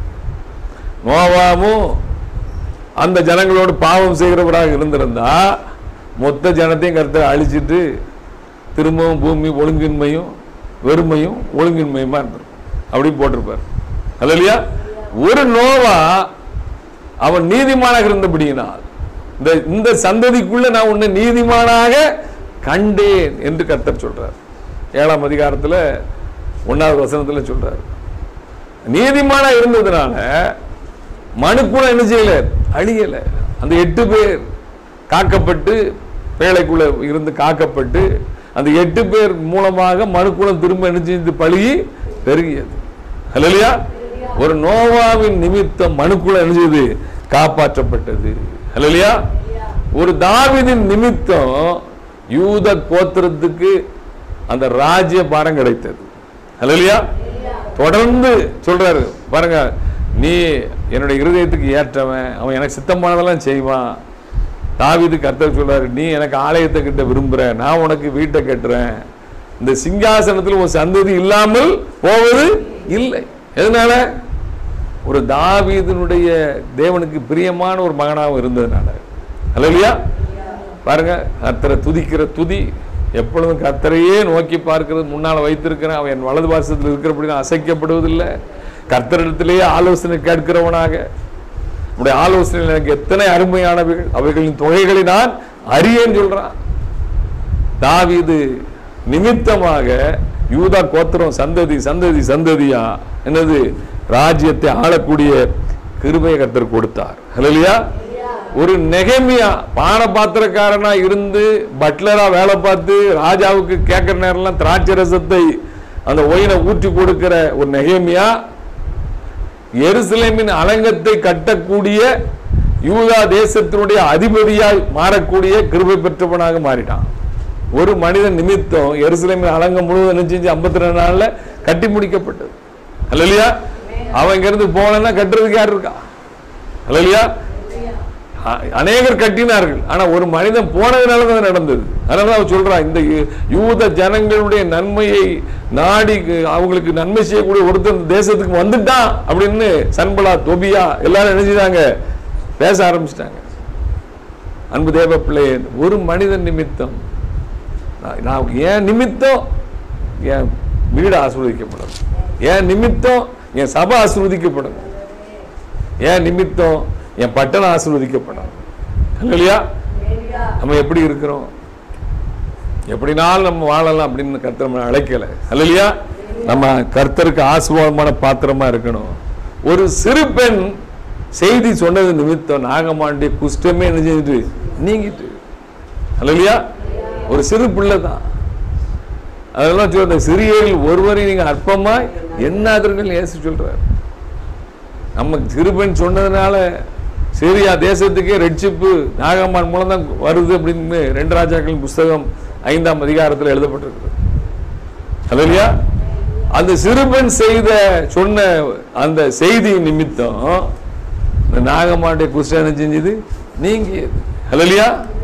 நோவாவும் அந்த ஜனங்களோடு பாவம் செய்கிறவராக இருந்திருந்தா மொத்த ஜனத்தையும் கர்த்தர் அழிச்சிட்டு திரும்பவும் பூமி ஒழுங்கின்மையும் வெறுமையும் ஒழுங்கின்மையுமா இருந்திருக்கும். அப்படி போட்டிருப்பார். ஹல்லேலூயா. ஒரு நோவா அவன் நீதிமானாக இருந்தபடியினால் இந்த இந்த சந்ததிக்குள்ள நான் உன்னை நீதிமானாக கண்டேன் என்று கர்த்தர் சொல்றார். ஏழாம் அதிகாரத்துல ஒன்னாவது வசனத்துல சொல்றாரு. நீதிமானா இருந்ததுனால மனுக்குள்ள என்ன செய்யல, அழியல. அந்த எட்டு பேர் காக்கப்பட்டு பேழைக்குள்ள இருந்து காக்கப்பட்டு அந்த எட்டு பேர் மூலமாக மனுக்குளம் திரும்ப என்ன செய்து பழுகி பெருகியது. ஹல்லேலூயா. ஒரு நோவாவின் நிமித்தம் மனுக்குளம் என்ன செய்து காப்பாற்றப்பட்டது. ஹல்லேலூயா. ஒரு தாவீதின் நிமித்தம் யூத கோத்திரத்துக்கு அந்த ராஜ்ய பாரம் கிடைத்தது. ஹல்லேலூயா. தொடர்ந்து சொல்றாரு பாருங்க, நீ என்னுடைய இருதயத்துக்கு ஏற்றவன், அவன் எனக்கு சித்தமானதெல்லாம் செய்வான். தாவீது கர்த்தர் சொல்றாரு, நீ எனக்கு ஆலயத்தை கிட்ட விரும்புற, நான் உனக்கு வீட்டை கட்டுறேன். இந்த சிங்காசனத்தில் ஒரு சந்ததி இல்லாமல் போவது இல்லை. எதனால? ஒரு தாவீதினுடைய தேவனுக்கு பிரியமான ஒரு மகனாக இருந்ததுனால. ஹல்லேலூயா. பாருங்க, கர்த்தரை துதிக்கிற துதி எப்பொழுதும் கர்த்தரையே நோக்கி பார்க்கிறது. முன்னால வைத்திருக்கிறேன், அவன் என் வலது பாசத்தில் இருக்கிறபடி நான் அசைக்கப்படுவதில்லை. கர்த்தரிடத்திலேயே ஆலோசனை கேட்கிறவனாக, உடைய ஆலோசனைகள் எனக்கு எத்தனை அருமையானவைகள், அவைகளின் தொகைகளை நான் அறியேன்னு சொல்றான். தாவீது நிமித்தமாக யூதா கோத்திரம் சந்ததி சந்ததி சந்ததியா என்னது ராஜ்யத்தை ஆளக்கூடிய கிருபையை கர்த்தர் கொடுத்தார். ஹல்லேலூயா. ஒரு நெகேமியா பான பாத்திரக்காரனா இருந்து பட்லரா வேலை பார்த்து ராஜாவுக்கு கேட்கிற நேரம்லாம் திராட்சை ரசத்தை அந்த ஒயினை ஊற்றி கொடுக்கிற ஒரு நெகேமியா எருசலேமின் அலங்கத்தை கட்டக்கூடிய யூதா தேசத்தினுடைய அதிபதியாய் மாறக்கூடிய கிருபை பெற்றவனாக மாறிட்டான். ஒரு மனிதன் நிமித்தம் எருசலேமின் அலங்கம் முழுவதும் செஞ்சு ஐம்பத்தி ரெண்டு நாள்ல கட்டி முடிக்கப்பட்டது. ஹல்லேலூயா. அவங்க இருந்து போனா கட்டுறதுக்கு யார் இருக்கா? ஹல்லேலூயா. அநேகர் கட்டினார்கள், ஆனா ஒரு மனிதன் போனதுனாலதான் நடந்தது. அதனால அவன் சொல்றான், இந்த யூத ஜனங்களுடைய நன்மையை நாடி அவங்களுக்கு நன்மை செய்யக்கூடிய ஒருத்தர் தேசத்துக்கு வந்துட்டான் அப்படின்னு சன்பலா தொபியா எல்லாரும் நினைச்சுட்டாங்க, பேச ஆரம்பிச்சிட்டாங்க. அன்பு தேவ பிள்ளையே, ஒரு மனிதன் நிமித்தம் நான் என் நிமித்தம் என் வீடு ஆசீர்வதிக்கப்படும், என் நிமித்தம் என் சபை ஆசீர்வதிக்கப்படும், என் நிமித்தம் என் பட்டணம் ஆசீர்வதிக்கப்படும். இல்லையா? நம்ம எப்படி இருக்கிறோம், எப்படினாலும் நம்ம வாழலாம் அப்படின்னு கர்த்தர் நம்ம அழைக்கல. இல்லையா? நம்ம கர்த்தருக்கு ஆசீர்வாதமான பாத்திரமா இருக்கணும். ஒரு சிறு பெண் செய்தி சொன்னது நிமித்தம் நாகமாண்டிய குஷ்டமே என்ன செஞ்சுட்டு நீங்கிட்டு. அல்லையா? ஒரு சிறு பிள்ளை தான். அதெல்லாம் சொல்ற சிறியரில் ஒருவரை நீங்க அற்பமாய் எண்ணாதீர்கள் இயேசு சொல்றார். நம்ம சிறுபெண் சொன்னதுனால சிரியா தேசத்துக்கே ரட்சிப்பு நாகமான் மூலம் தான் வருது அப்படின்னு ரெண்டு ராஜாக்களின் புஸ்தகம் ஐந்தாம் அதிகாரத்தில் எழுதப்பட்டிருக்கிறது. அல்லையா? அந்த சிறுபெண் செய்த சொன்ன அந்த செய்தி நிமித்தம் இந்த நாகமானுடைய குஷ்டம் என்ன செஞ்சது? நீங்கியது. அல்லையா?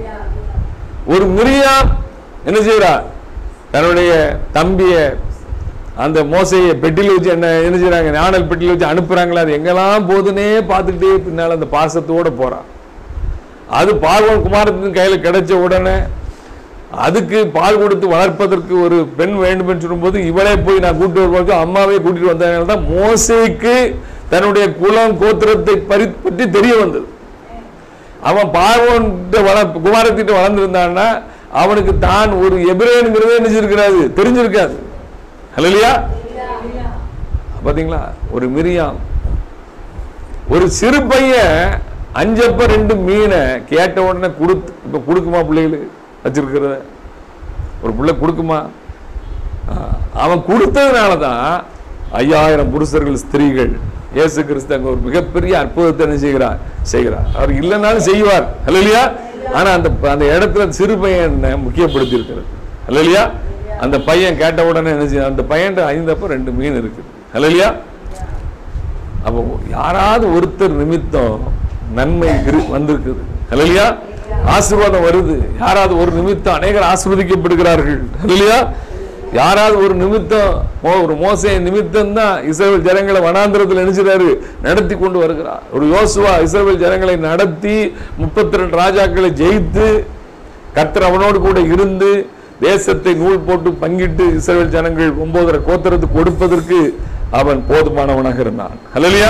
ஒரு மிரியாம் என்ன செய்யறா? தன்னுடைய தம்பிய அந்த மோசையை பெட்டியில் வச்சு என்ன என்ன செய்யறாங்க? நாணல் பெட்டியில் வச்சு அனுப்புறாங்களா? அது எங்கெல்லாம் போதுன்னே பார்த்துக்கிட்டே பின்னால அந்த பாசத்தோட போறான். அது பார்வன் குமாரத்தின் கையில் கிடைச்ச உடனே அதுக்கு பால் கொடுத்து வளர்ப்பதற்கு ஒரு பெண் வேண்டும் என்று சொல்லும்போது இவளே போய் நான் கூட்டிட்டு வரும்போது அம்மாவே கூட்டிட்டு வந்ததுனால தான் மோசைக்கு தன்னுடைய குலம் கோத்திரத்தை பறி பற்றி தெரிய வந்தது. அவன் பார்வன் குமாரத்திட்ட வளர்ந்திருந்தான்னா அவனுக்கு தான் ஒரு எபிரேனுங்கிறதே நினைச்சிருக்கிறாரு, தெரிஞ்சிருக்காது. அல்லையா? பாத்தீங்களா? ஒரு மிரியாம், ஒரு சிறு பையன் அஞ்சப்ப ரெண்டு மீனை கேட்ட உடனே கொடுத்து, இப்ப கொடுக்குமா பிள்ளைகளுக்கு வச்சிருக்கிறத? ஒரு பிள்ளை கொடுக்குமா? அவன் கொடுத்ததுனாலதான் ஐயாயிரம் புருஷர்கள் ஸ்திரீகள் இயேசு கிறிஸ்து அங்க ஒரு மிகப்பெரிய அற்புதத்தை என்ன செய்கிறார் செய்கிறார் அவர் இல்லைன்னாலும் செய்வார். அல்லையா? ஆனா அந்த அந்த இடத்துல சிறு பையன் முக்கியப்படுத்தி இருக்கிறது. அல்லையா? அந்த பையன் கேட்ட உடனே என்ன செய்ய, அந்த பையன் ஐந்தப்ப ரெண்டு மீன் இருக்குது. அல்லையா? அப்போ யாராவது ஒருத்தர் நிமித்தம் நன்மை வந்திருக்குது. அல்லையா? ஆசீர்வாதம் வருது. யாராவது ஒரு நிமித்தம் அநேகர் ஆசீர்வதிக்கப்படுகிறார்கள். அல்லையா? யாராவது ஒரு நிமித்தம், ஒரு மோசே நிமித்தம் தான் இஸ்ரவேல் ஜனங்களை வனாந்திரத்தில் நினைச்சாரு நடத்தி கொண்டு வருகிறார். ஒரு யோசுவா இஸ்ரவேல் ஜனங்களை நடத்தி முப்பத்தி ரெண்டு ராஜாக்களை ஜெயித்து கர்த்தர் அவனோடு கூட இருந்து தேசத்தை நூல் போட்டு பங்கிட்டு இஸ்ரவேல் ஜனங்கள் ஒன்பதரை கோத்திரத்துக்கு கொடுப்பதற்கு அவன் போதுமானவனாக இருந்தான். அல்லையா?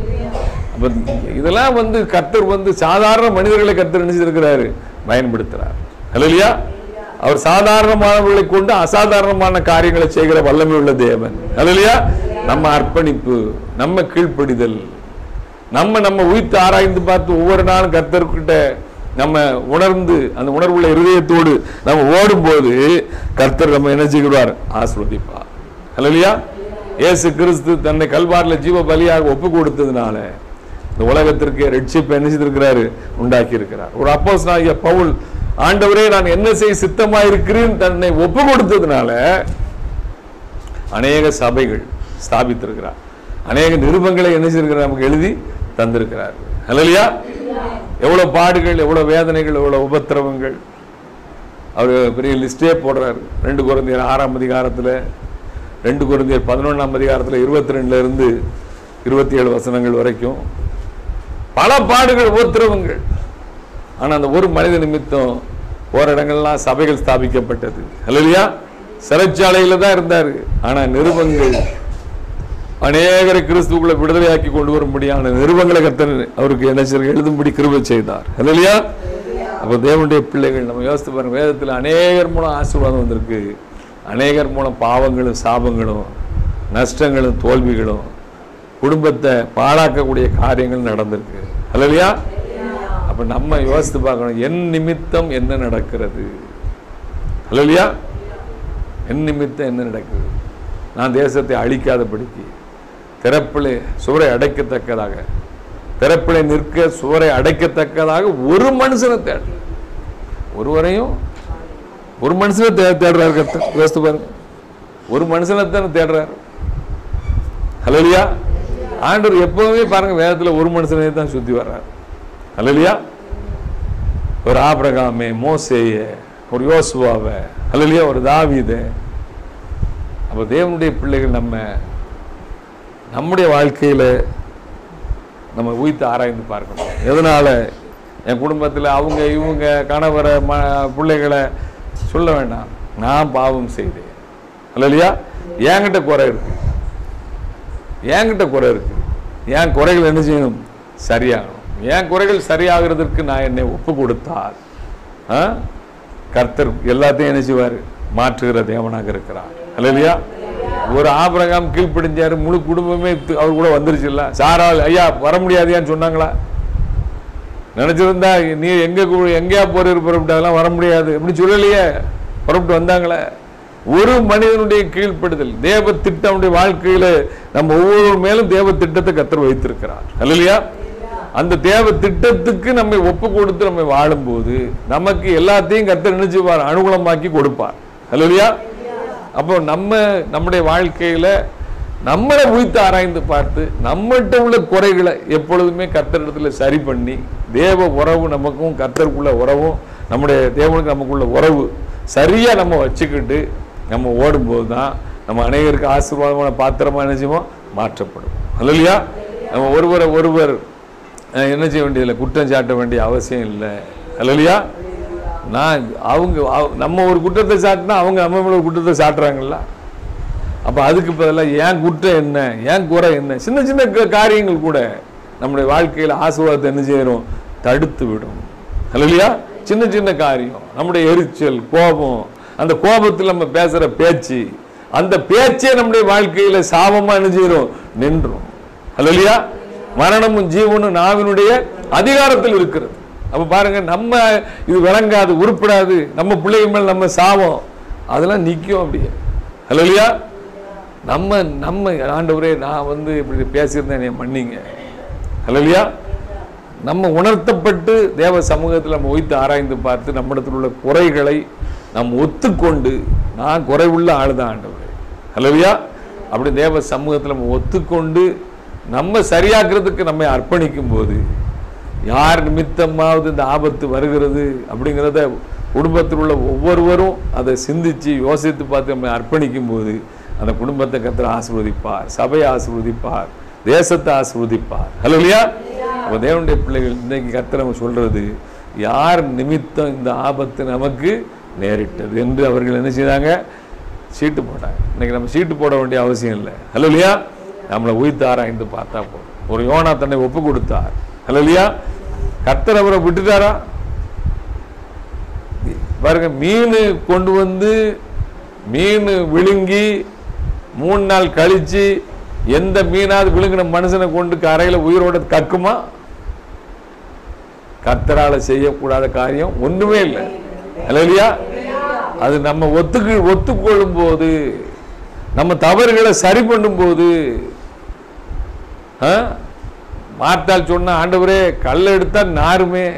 இதெல்லாம் வந்து கர்த்தர் வந்து சாதாரண மனிதர்களை கர்த்தர் நினைச்சிருக்கிறாரு, பயன்படுத்துறார். அல்லையா? அவர் சாதாரணமானவர்களை கொண்டு அசாதாரணமான காரியங்களை செய்கிற வல்லமை உள்ள தேவன். அல்லையா? நம்ம அர்ப்பணிப்பு, நம்ம கீழ்ப்படிதல், நம்ம நம்ம உயிர்த்து ஆராய்ந்து பார்த்து ஒவ்வொரு நாளும் கர்த்தர்கிட்ட நம்ம உணர்ந்து அந்த உணர்வுள்ள இருதயத்தோடு நம்ம ஓடும்போது கர்த்தர் நம்ம என்ன செய்கிறார்? ஆசீர்வதிப்பார். அல்லையா? இயேசு கிறிஸ்து தன்னை கல்வாரில் ஜீவ பலியாக ஒப்பு கொடுத்ததுனால இந்த உலகத்திற்கு ரட்சிப்பை என்ன செய்திருக்கிறாரு? உண்டாக்கி இருக்கிறார். ஒரு அப்போஸ்தலனாகிய பவுல் ஆண்டவரே நான் என்ன செய்ய சித்தமாயிருக்கிறேன் தன்னை ஒப்பு கொடுத்ததுனால அநேக சபைகள் ஸ்தாபித்திருக்கிறார். அநேக நிருபங்களை என்ன செய்திருக்கிறார்? நமக்கு எழுதி தந்திருக்கிறார். அல்லையா? எவ்வளவு பாடுகள், எவ்வளவு வேதனைகள், எவ்வளவு உபத்திரவங்கள் அவர் பெரிய லிஸ்டே போடுறாரு. ரெண்டு கொரிந்தியர் ஆறாம் அதிகாரத்துல, ரெண்டு கொரிந்தியர் பதினொன்றாம் அதிகாரத்துல இருபத்தி ரெண்டுல இருந்து இருபத்தி ஏழு வசனங்கள் வரைக்கும் பல பாடுகள், உபத்திரவங்கள். ஆனா அந்த ஒரு மனித நிமித்தம் போற இடங்கள்லாம் சபைகள் ஸ்தாபிக்கப்பட்டது. அல்லையா? சிறைச்சாலையில தான் இருந்தாரு. ஆனா நிருபங்கள் அநேகரை கிறிஸ்துக்குள்ள விடுதலையாக்கி கொண்டு வர முடியாத நிருபங்களை கர்த்தர் அவருக்கு என்ன செய்ய எழுதும்படி கிருபை செய்தார். அல்லையா? அப்ப தேவனுடைய பிள்ளைகள் நம்ம யோசித்து பாருங்க, வேதத்துல அநேகர் மூலம் ஆசீர்வாதம் வந்திருக்கு, அநேகர் மூலம் பாவங்களும் சாபங்களும் நஷ்டங்களும் தோல்விகளும் குடும்பத்தை பாழாக்கக்கூடிய காரியங்கள் நடந்திருக்கு. அல்லையா? அப்ப நம்ம யோசித்து பார்க்கணும், என் நிமித்தம் என்ன நடக்கிறது? அல்லையா? என் நிமித்தம் என்ன நடக்குது? நான் தேசத்தை அழிக்காதபடிக்கு திறப்பிலே சுவரை அடைக்கத்தக்கதாக, திறப்பிலே நிற்க சுவரை அடைக்கத்தக்கதாக ஒரு மனுஷனை தேட, ஒருவரையும் ஒரு மனுஷனை தே தேடுறாரு கர்த்தர். யோசித்து பாருங்க, ஒரு மனுஷனை தானே தேடுறாரு. அல்லையா? ஆண்டவர் எப்பவுமே பாருங்க வேதத்துல ஒரு மனுஷனை தான் சுத்தி வர்றாரு. அல்லையா? ஒரு ஆபிரகாமே, மோசேய, ஒரு யோசுவாவை, அல்லையா, ஒரு தாவீதை. அப்ப தேவனுடைய பிள்ளைகள் நம்ம நம்முடைய வாழ்க்கையில நம்ம உயிர்த்து ஆராய்ந்து பார்க்கணும். எதனால என் குடும்பத்தில் அவங்க இவங்க கணவரை ம பிள்ளைகளை சொல்ல வேண்டாம், நான் பாவம் செய்தேன். அல்லையா? என்கிட்ட குறை இருக்கு, என்கிட்ட குறை இருக்கு, என் குறைகள் என்ன செய்யணும்? சரியாகணும். என் குறைகள் சரியாகிறதுக்கு நான் என்னை ஒப்பு கொடுத்தால் கர்த்தர் எல்லாத்தையும் என்ன செய்வார்? மாற்றுகிற தேவனாக இருக்கிறார். அல்லையா? ஒரு ஆபிரகாம் கீழ்ப்படிஞ்சாரு, முழு குடும்பமே அவர் கூட வந்துருச்சு. இல்ல சாரால் ஐயா வர முடியாதையான்னு சொன்னாங்களா? நினைச்சிருந்தா நீ எங்க எங்கேயா போறீர் புறப்பட்டு அதெல்லாம் வர முடியாது அப்படின்னு சொல்லலையே, புறப்பட்டு வந்தாங்களே. ஒரு மனிதனுடைய கீழ்ப்படுதல், தேவ திட்டம் நம்முடைய வாழ்க்கையில நம்ம ஒவ்வொரு மேலும் தேவ திட்டத்தை கர்த்தர் வைத்திருக்கிறார். அல்லையா? அந்த தேவ திட்டத்துக்கு நம்மை ஒப்பு கொடுத்து நம்ம வாழும்போது நமக்கு எல்லாத்தையும் கர்த்தர் நினைச்சுவார், அனுகூலமாக்கி கொடுப்பார். அல்லையா? அப்போ நம்ம நம்முடைய வாழ்க்கையில நம்மளை உய்த்து ஆராய்ந்து பார்த்து நம்மகிட்ட உள்ள குறைகளை எப்பொழுதுமே கர்த்தரிடத்துல சரி பண்ணி, தேவ உறவு நமக்கும் கர்த்தருக்குள்ள உறவும் நம்முடைய தேவனுக்கு நமக்குள்ள உறவு சரியா நம்ம வச்சுக்கிட்டு நம்ம ஓடும்போது தான் நம்ம அநேகருக்கு ஆசீர்வாதமான பாத்திரமா என்ன செய்வோம், மாற்றப்படும். அல்லையா? நம்ம ஒருவரை ஒருவர் என்ன செய்ய வேண்டியதில்லை, குற்றம் சாட்ட வேண்டிய அவசியம் இல்லை. அல்லையா? நான் அவங்க நம்ம ஒரு குற்றத்தை சாட்டினா அவங்க நம்ம மேல ஒரு குற்றத்தை சாட்டுறாங்கல்ல. அப்ப அதுக்கு பதிலாக ஏன் குற்றம் என்ன, ஏன் குறை என்ன, சின்ன சின்ன காரியங்கள் கூட நம்முடைய வாழ்க்கையில் ஆசீர்வாதத்தை என்ன செய்யணும், தடுத்து விடும். அல்லையா? சின்ன சின்ன காரியம், நம்முடைய எரிச்சல், கோபம், அந்த கோபத்தில் நம்ம பேசுற பேச்சு, அந்த பேச்சே நம்முடைய வாழ்க்கையில சாபமா என்ன செய்யணும், நின்றும். அல்லையா? மரணமும் ஜீவனும் நாவினுடைய அதிகாரத்தில் இருக்கிறது. அப்ப பாருங்க, நம்ம இது விளங்காது, உருப்படாது, நம்ம பிள்ளைகள் மேல் நம்ம சாபம் அதெல்லாம் நிற்கும் அப்படியே. அல்லையா? நம்ம நம்ம ஆண்டவரே நான் வந்து இப்படி பேசியிருந்தேன் என்னை மன்னிங்க. அல்லையா? நம்ம உணர்த்தப்பட்டு தேவ சமூகத்தில் நம்ம வைத்து ஆராய்ந்து பார்த்து நம்மிடத்தில் உள்ள குறைகளை நம்ம ஒத்துக்கொண்டு, நான் குறைவுள்ள ஆளுதான் ஆண்டவரே. அல்லையா? அப்படி தேவ சமூகத்தில் நம்ம ஒத்துக்கொண்டு நம்ம சரியாக்குறதுக்கு நம்மை அர்ப்பணிக்கும் போது, யார் நிமித்தமாவது இந்த ஆபத்து வருகிறது அப்படிங்கிறத குடும்பத்தில் உள்ள ஒவ்வொருவரும் அதை சிந்திச்சு யோசித்து பார்த்து நம்ம அர்ப்பணிக்கும் போது அந்த குடும்பத்தை கர்த்தர் ஆசீர்வதிப்பார், சபையை ஆசீர்வதிப்பார், தேசத்தை ஆசீர்வதிப்பார். அல்லையா? அப்போ தேவனுடைய பிள்ளைகள் இன்னைக்கு கர்த்தர் நம்ம சொல்றது, யார் நிமித்தம் இந்த ஆபத்து நமக்கு நேரிட்டது என்று அவர்கள் என்ன செய்தாங்க, சீட்டு போட்டாங்க. இன்னைக்கு நம்ம சீட்டு போட வேண்டிய அவசியம் இல்லை. அல்லையா? நம்மளை உய்த்து ஆராய்ந்து பார்த்தா போதும். ஒரு யோனா தன்னை ஒப்பு கொடுத்தார். அல்லையா? கர்த்தர் அவரை விட்டுட்டாரா? பாருங்க, மீன் கொண்டு வந்து மீன் விழுங்கி மூணு நாள் கழிச்சு எந்த மீனாவது விழுங்கின மனுஷனை கொண்டு கரையில உயிரோட கக்குமா? கர்த்தரால செய்யக்கூடாத காரியம் ஒண்ணுமே இல்லை. அல்லையா? அது நம்ம ஒத்துக்கு ஒத்துக்கொள்ளும் போது, நம்ம தவறுகளை சரி பண்ணும் போது, மார்த்தாள் சொன்ன ஆண்டவரே கல்ல எடுத்தா நாருமே.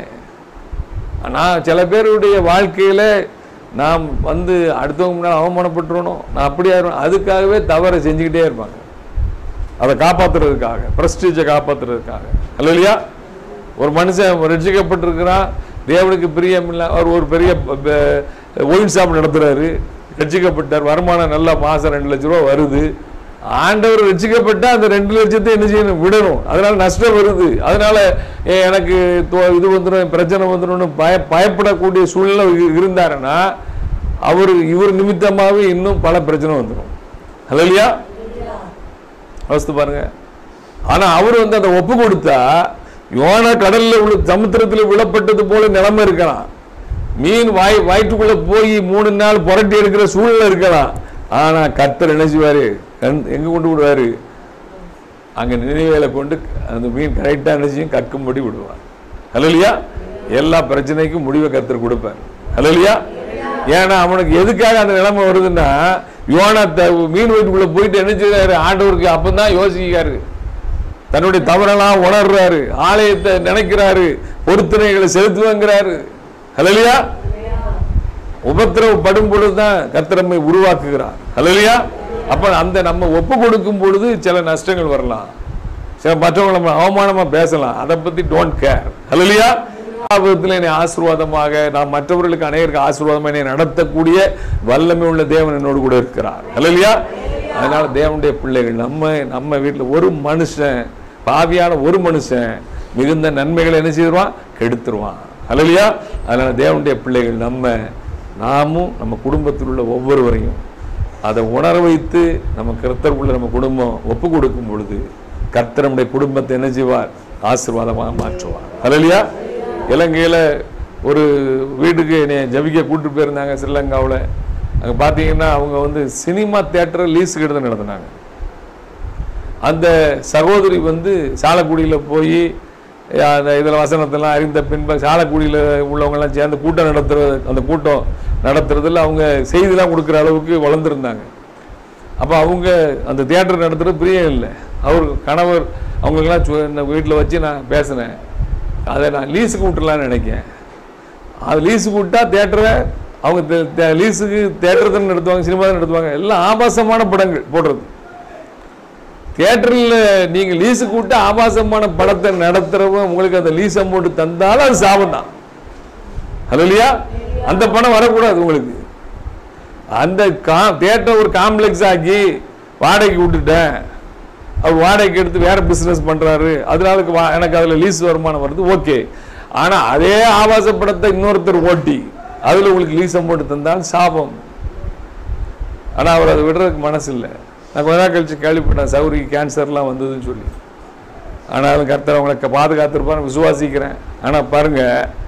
நான் சில பேருடைய வாழ்க்கையில நாம் வந்து அடுத்தவங்க முன்னால் அவமானப்பட்டுறணும், நான் அப்படியா இருக்கணும், அதுக்காகவே தவறை செஞ்சுக்கிட்டே இருப்பாங்க, அதை காப்பாற்றுறதுக்காக, பிரஸ்டீஜை காப்பாற்றுறதுக்காக. அல்லையா? ஒரு மனுஷன் ரட்சிக்கப்பட்டிருக்கிறான், தேவனுக்கு பிரியம் இல்லை, அவர் ஒரு பெரிய ஒயின் ஷாப் நடத்துறாரு, ரட்சிக்கப்பட்டார், வருமானம் நல்லா மாசம் ரெண்டு லட்சம் ரூபா வருது. ஆண்டவர் ரட்சிக்கப்பட்டா அந்த ரெண்டு லட்சத்தை என்ன செய்யணும், விடணும். அதனால நஷ்டம் வருது, அதனால எனக்கு இது வந்துடும், பிரச்சனை வந்துடும் பய பயப்படக்கூடிய சூழ்நிலை இருந்தாருன்னா அவரு இவர் நிமித்தமாவே இன்னும் பல பிரச்சனை வந்துடும். அல்லையா? யோசித்து பாருங்க. ஆனா அவர் வந்து அதை ஒப்பு கொடுத்தா யோனா கடல்ல உள்ள சமுத்திரத்தில் விழப்பட்டது போல நிலைமை இருக்கலாம், மீன் வாய் வயிற்றுக்குள்ள போய் மூணு நாள் புரட்டி எடுக்கிற சூழ்நிலை இருக்கலாம். ஆனா கர்த்தர் என்ன செய்வாரு, எங்க கொண்டு விடுவாரு, அங்க நினைவேல கொண்டு அந்த மீன் கரெக்டா நினைச்சும் கக்கும்படி விடுவார். அல்லையா? எல்லா பிரச்சனைக்கும் முடிவை கர்த்தர் கொடுப்பார். அல்லையா? ஏன்னா அவனுக்கு எதுக்காக அந்த நிலைமை வருதுன்னா, யோனா மீன் வயிற்றுக்குள்ள போயிட்டு என்ன செய்யறாரு, ஆண்டவருக்கு அப்பதான் யோசிக்கிறாரு, தன்னுடைய தவறெல்லாம் உணர்றாரு, ஆலயத்தை நினைக்கிறாரு, பொருத்தனைகளை செலுத்துவாங்கிறாரு. அல்லையா? உபத்திரவப்படும் பொழுதுதான் கர்த்தர் நம்மை உருவாக்குகிறார். அல்லையா? அப்ப அந்த நம்ம ஒப்பு கொடுக்கும் பொழுது சில நஷ்டங்கள் வரலாம், சில மற்றவங்க நம்ம அவமானமா பேசலாம், அதை பத்தி டோன்ட் கேர். அல்லையா? ஆபத்தில் என்னை ஆசீர்வாதமாக, நான் மற்றவர்களுக்கு அநேகருக்கு ஆசீர்வாதமாக என்னை நடத்தக்கூடிய வல்லமை உள்ள தேவன் என்னோடு கூட இருக்கிறார். அல்லையா? அதனால தேவனுடைய பிள்ளைகள், நம்ம நம்ம வீட்டில் ஒரு மனுஷன், பாவியான ஒரு மனுஷன் மிகுந்த நன்மைகளை என்ன செய்வான், கெடுத்துருவான். அல்லையா? அதனால தேவனுடைய பிள்ளைகள் நம்ம நாமும் நம்ம குடும்பத்தில் உள்ள ஒவ்வொருவரையும் அதை உணர வைத்து நம்ம கர்த்தருக்குள்ள நம்ம குடும்பம் ஒப்பு கொடுக்கும் பொழுது கர்த்தர் நம்முடைய குடும்பத்தை என்ன செய்வார், ஆசீர்வாதமாக மாற்றுவார். அல்லையா? இலங்கையில ஒரு வீட்டுக்கு என்னை ஜபிக்க கூட்டு போயிருந்தாங்க, ஸ்ரீலங்காவில். அங்கே பார்த்தீங்கன்னா அவங்க வந்து சினிமா தியேட்டரை லீஸுக்கு எடுத்து நடத்தினாங்க. அந்த சகோதரி வந்து சாலக்குடியில் போய் அந்த இதில் வசனத்தெல்லாம் அறிந்த பின்பு சாலக்குடியில் உள்ளவங்கெல்லாம் சேர்ந்து கூட்டம் நடத்துறது, அந்த கூட்டம் நடத்துறதுல அவங்க செய்திலாம் கொடுக்குற அளவுக்கு வளர்ந்துருந்தாங்க. அப்போ அவங்க அந்த தியேட்டர் நடத்துகிறது பிரியம் இல்லை. அவர் கணவர் அவங்களுக்கெல்லாம் இந்த வீட்டில் வச்சு நான் பேசினேன், அதை நான் லீஸுக்கு விட்டுலான்னு நினைக்கிறேன். அது லீஸுக்கு விட்டா தியேட்டரை அவங்க லீஸுக்கு தியேட்டர் தான் நடத்துவாங்க, சினிமா தான் நடத்துவாங்க, எல்லாம் ஆபாசமான படங்கள் போடுறது. தியேட்டரில் நீங்கள் லீஸுக்கு விட்டு ஆபாசமான படத்தை நடத்துறவங்க உங்களுக்கு அந்த லீஸ் அமௌண்ட் தந்தாலும் அது சாபம் தான். இல்லையா? அந்த படம் வரக்கூடாது உங்களுக்கு. அந்த கா தியேட்டர் ஒரு காம்ப்ளெக்ஸ் ஆக்கி வாடகைக்கு விட்டுட்டேன், அவர் வாடகைக்கு எடுத்து வேற பிஸ்னஸ் பண்ணுறாரு, அதனால எனக்கு அதில் லீஸ் வருமானம் வருது, ஓகே. ஆனால் அதே ஆபாச படத்தை இன்னொருத்தர் ஓட்டி அதில் உங்களுக்கு லீஸ் அமௌண்ட் தந்தால் சாபம். ஆனால் அவர் அதை விடுறதுக்கு மனசு இல்லை. நான் கொஞ்ச நாள் கழிச்சு கேள்விப்பட்டேன் சௌரிக்கு கேன்சர்லாம் வந்ததுன்னு சொல்லி. ஆனாலும் கர்த்தர் அவங்களை பாதுகாத்திருப்பான்னு விசுவாசிக்கிறேன். ஆனால் பாருங்க,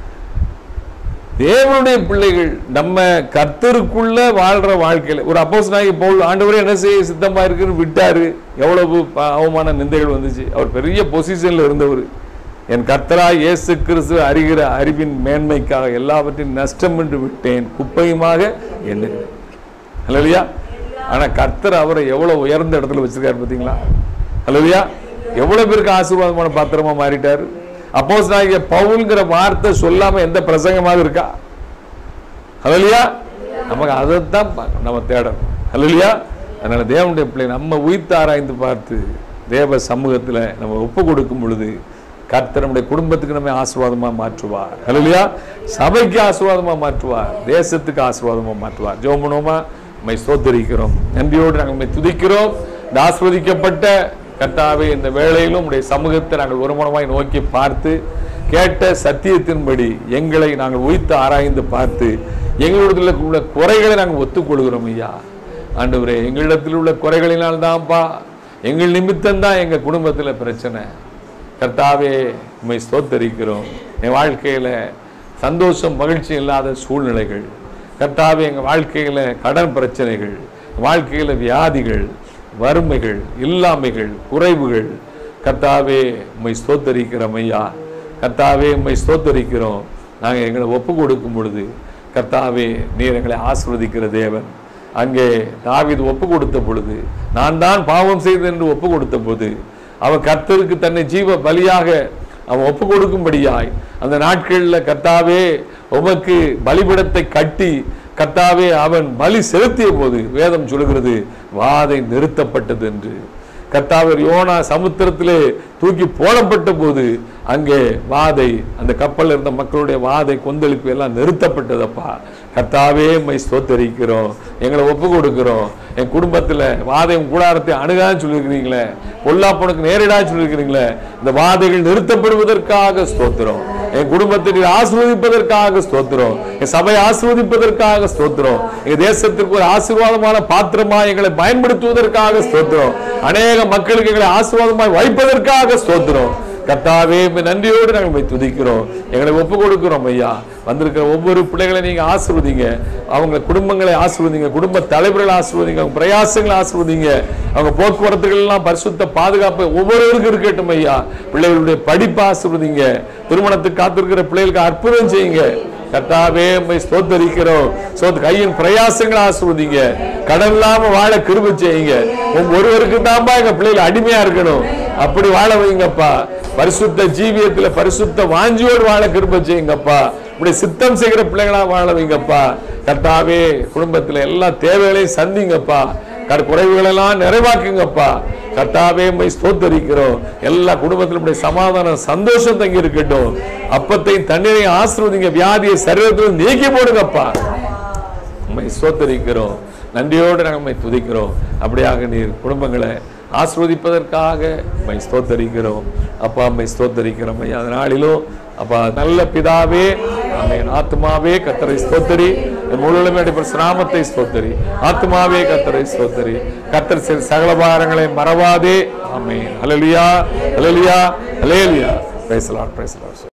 தேவனுடைய பிள்ளைகள் நம்ம கர்த்தருக்குள்ள வாழ்ற வாழ்க்கையில் ஒரு அப்போஸ்தலனாகிய பவுல் ஆண்டவரே என்ன செய்ய சித்தமா இருக்குன்னு விட்டாரு. எவ்வளவு அவமான நிந்தைகள் வந்துச்சு. அவர் பெரிய பொசிஷன்ல இருந்தவர். என் கர்த்தராய் இயேசு கிறிஸ்து அறிகிற அறிவின் மேன்மைக்காக எல்லாவற்றையும் நஷ்டம் என்று விட்டேன், குப்பையுமாக எண்ணுகிறேன். அல்லேலூயா. ஆனா கர்த்தர் அவரை எவ்வளவு உயர்ந்த இடத்துல வச்சிருக்காரு பார்த்தீங்களா? அல்லேலூயா. எவ்வளவு பேருக்கு ஆசீர்வாதமான பாத்திரமா மாறிட்டாரு. அப்போஸ்தலனாகிய பவுல்ங்கிற வார்த்தை சொல்லாம எந்த பிரசங்கமாக இருக்கா? அல்லேலூயா. நமக்கு அதைத்தான் நம்ம தேடணும். அல்லேலூயா. அதனால தேவனுடைய பிள்ளை நம்ம உயிர்த்து ஆராய்ந்து பார்த்து தேவ சமூகத்தில் நம்ம ஒப்பு கொடுக்கும் பொழுது கர்த்தர் நம்முடைய குடும்பத்துக்கு நம்ம ஆசீர்வாதமா மாற்றுவார். அல்லேலூயா. சபைக்கு ஆசீர்வாதமா மாற்றுவார், தேசத்துக்கு ஆசீர்வாதமா மாற்றுவார். ஜெபம் பண்ணுவோமா? நம்மை ஸ்தோத்திரிக்கிறோம், நன்றியோடு நாங்கள் நம்மை துதிக்கிறோம். இந்த ஆசீர்வதிக்கப்பட்ட கர்த்தாவே இந்த வேளையிலும் உடைய சமூகத்தை நாங்கள் ஒருமனமாய் நோக்கி பார்த்து கேட்ட சத்தியத்தின்படி எங்களை நாங்கள் உயிர்த்து ஆராய்ந்து பார்த்து எங்களிடத்தில் உள்ள குறைகளை நாங்கள் ஒத்துக்கொள்கிறோம். ஐயா ஆண்டவரே, எங்களிடத்தில் உள்ள குறைகளினால் தான்ப்பா, எங்கள் நிமித்தம் தான் எங்கள் குடும்பத்தில் பிரச்சனை. கர்த்தாவே உம்மை ஸ்தோத்தரிக்கிறோம். என் வாழ்க்கையில் சந்தோஷம் மகிழ்ச்சி இல்லாத சூழ்நிலைகள், கர்த்தாவே எங்கள் வாழ்க்கையில் கடன் பிரச்சனைகள், வாழ்க்கையில் வியாதிகள், வறுமைகள், இல்லாமைகள், குறைவுகள், கர்த்தாவே உம்மை ஸ்தோத்தரிக்கிறோம். ஐயா கர்த்தாவே உம்மை ஸ்தோத்தரிக்கிறோம். நாங்கள் எங்களை ஒப்பு கொடுக்கும் பொழுது கர்த்தாவே நீர் எங்களை ஆசீர்வதிக்கிற தேவன். அங்கே தாவீது ஒப்பு கொடுத்த பொழுது, நான் தான் பாவம் செய்தேன் என்று ஒப்பு கொடுத்த போது அவன் கர்த்தருக்கு தன்னை ஜீவ பலியாக அவன் ஒப்பு கொடுக்கும்படியாய் அந்த நாட்களில் கர்த்தாவே உமக்கு பலிபீடத்தை கட்டி கர்த்தாவே அவன் பலி செலுத்திய போது வேதம் சொல்கிறது வாதை நிறுத்தப்பட்டது என்று. கர்த்தாவே யோனா சமுத்திரத்திலே தூக்கி போடப்பட்ட போது அங்கே வாதை, அந்த கப்பலில் இருந்த மக்களுடைய வாதை கொந்தளிப்பு எல்லாம் நிறுத்தப்பட்டதப்பா. கர்த்தாவே உம்மை ஸ்தோத்தரிக்கிறோம், எங்களை ஒப்பு கொடுக்கிறோம். என் குடும்பத்தில் வாதையும் கூடாரத்தை அணுகான்னு சொல்லியிருக்கிறீங்களே, பொல்லாப்பனுக்கு நேரிடான்னு சொல்லியிருக்கிறீங்களே, இந்த வாதைகள் நிறுத்தப்படுவதற்காக ஸ்தோத்திரம். என் குடும்பத்தை ஆசீர்வதிப்பதற்காக ஸ்தோத்திரம். என் சபையை ஆசீர்வதிப்பதற்காக ஸ்தோத்திரம். என் தேசத்திற்கு ஒரு ஆசீர்வாதமான பாத்திரமா எங்களை பயன்படுத்துவதற்காக ஸ்தோத்திரம். அநேக மக்களுக்கு எங்களை ஆசீர்வாதமாய் வைப்பதற்காக ஸ்தோத்திரம். கர்த்தாவே நன்றியோடு நாங்கள் துதிக்கிறோம், எங்களை ஒப்பு கொடுக்கிறோம். ஐயா வந்திருக்கிற ஒவ்வொரு பிள்ளைகளை நீங்க ஆசீர்வதிங்க, அவங்க குடும்பங்களை ஆசீர்வதிங்க, குடும்ப தலைவர்களை ஆசீர்வதிங்க, அவங்க பிரயாசங்களை ஆசீர்வதிங்க, அவங்க போக்குவரத்துகள் எல்லாம் பரிசுத்த பாதுகாப்பு ஒவ்வொருவருக்கும் இருக்கட்டும். ஐயா பிள்ளைகளுடைய படிப்பு ஆசீர்வதிங்க, திருமணத்துக்கு காத்திருக்கிற பிள்ளைகளுக்கு அற்புதம் செய்யுங்க. கர்த்தாவே உம்மை ஸ்தோத்தரிக்கிறோம். கையின் பிரயாசங்களை ஆசீர்வதிங்க, கடன் இல்லாம வாழ கிருபை செய்யுங்க. ஒருவருக்கு தான்பா எங்க பிள்ளைகள் அடிமையா இருக்கணும், அப்படி வாழ வைங்கப்பா. பரிசுத்த ஜீவியத்துல பரிசுத்த வாஞ்சியோடு வாழ கிருபை செய்யுங்கப்பா. இப்படி சித்தம் செய்கிற பிள்ளைகளா வாழ வைங்கப்பா. கர்த்தாவே குடும்பத்துல எல்லா தேவைகளையும் சந்திங்கப்பா, குறைவுகளெல்லாம் நிறைவாக்குங்கப்பா. கர்த்தாவே உம்மை ஸ்தோத்தரிக்கிறோம். எல்லா குடும்பத்திலும் சமாதானம் சந்தோஷம் தங்கி இருக்கட்டும். அப்பத்தையும் தண்ணீரையும் ஆசீர்வதிங்க, வியாதியை சரீரத்தில் நீக்கி போடுங்கப்பா. உம்மை ஸ்தோத்தரிக்கிறோம், நன்றியோடு நாங்கள் உம்மை துதிக்கிறோம். அப்படியாக நீர் குடும்பங்களை ஆசீர்வதிப்பதற்காக உம்மை ஸ்தோத்தரிக்கிறோம் அப்பா. உம்மை ஸ்தோத்தரிக்கிறோம் ஐயா. அதனாலும் அப்பா நல்ல பிதாவே, ஆமென். ஆத்துமாவே கர்த்தரை ஸ்தோத்தரி, முழுவதுமே நாமத்தை ஸ்தோத்தரி. ஆத்துமாவே கர்த்தரை ஸ்தோத்தரி, கர்த்தர் சகல பாரங்களை மறவாதே. Amen. Hallelujah, hallelujah, hallelujah. Praise the lord, praise the Lord.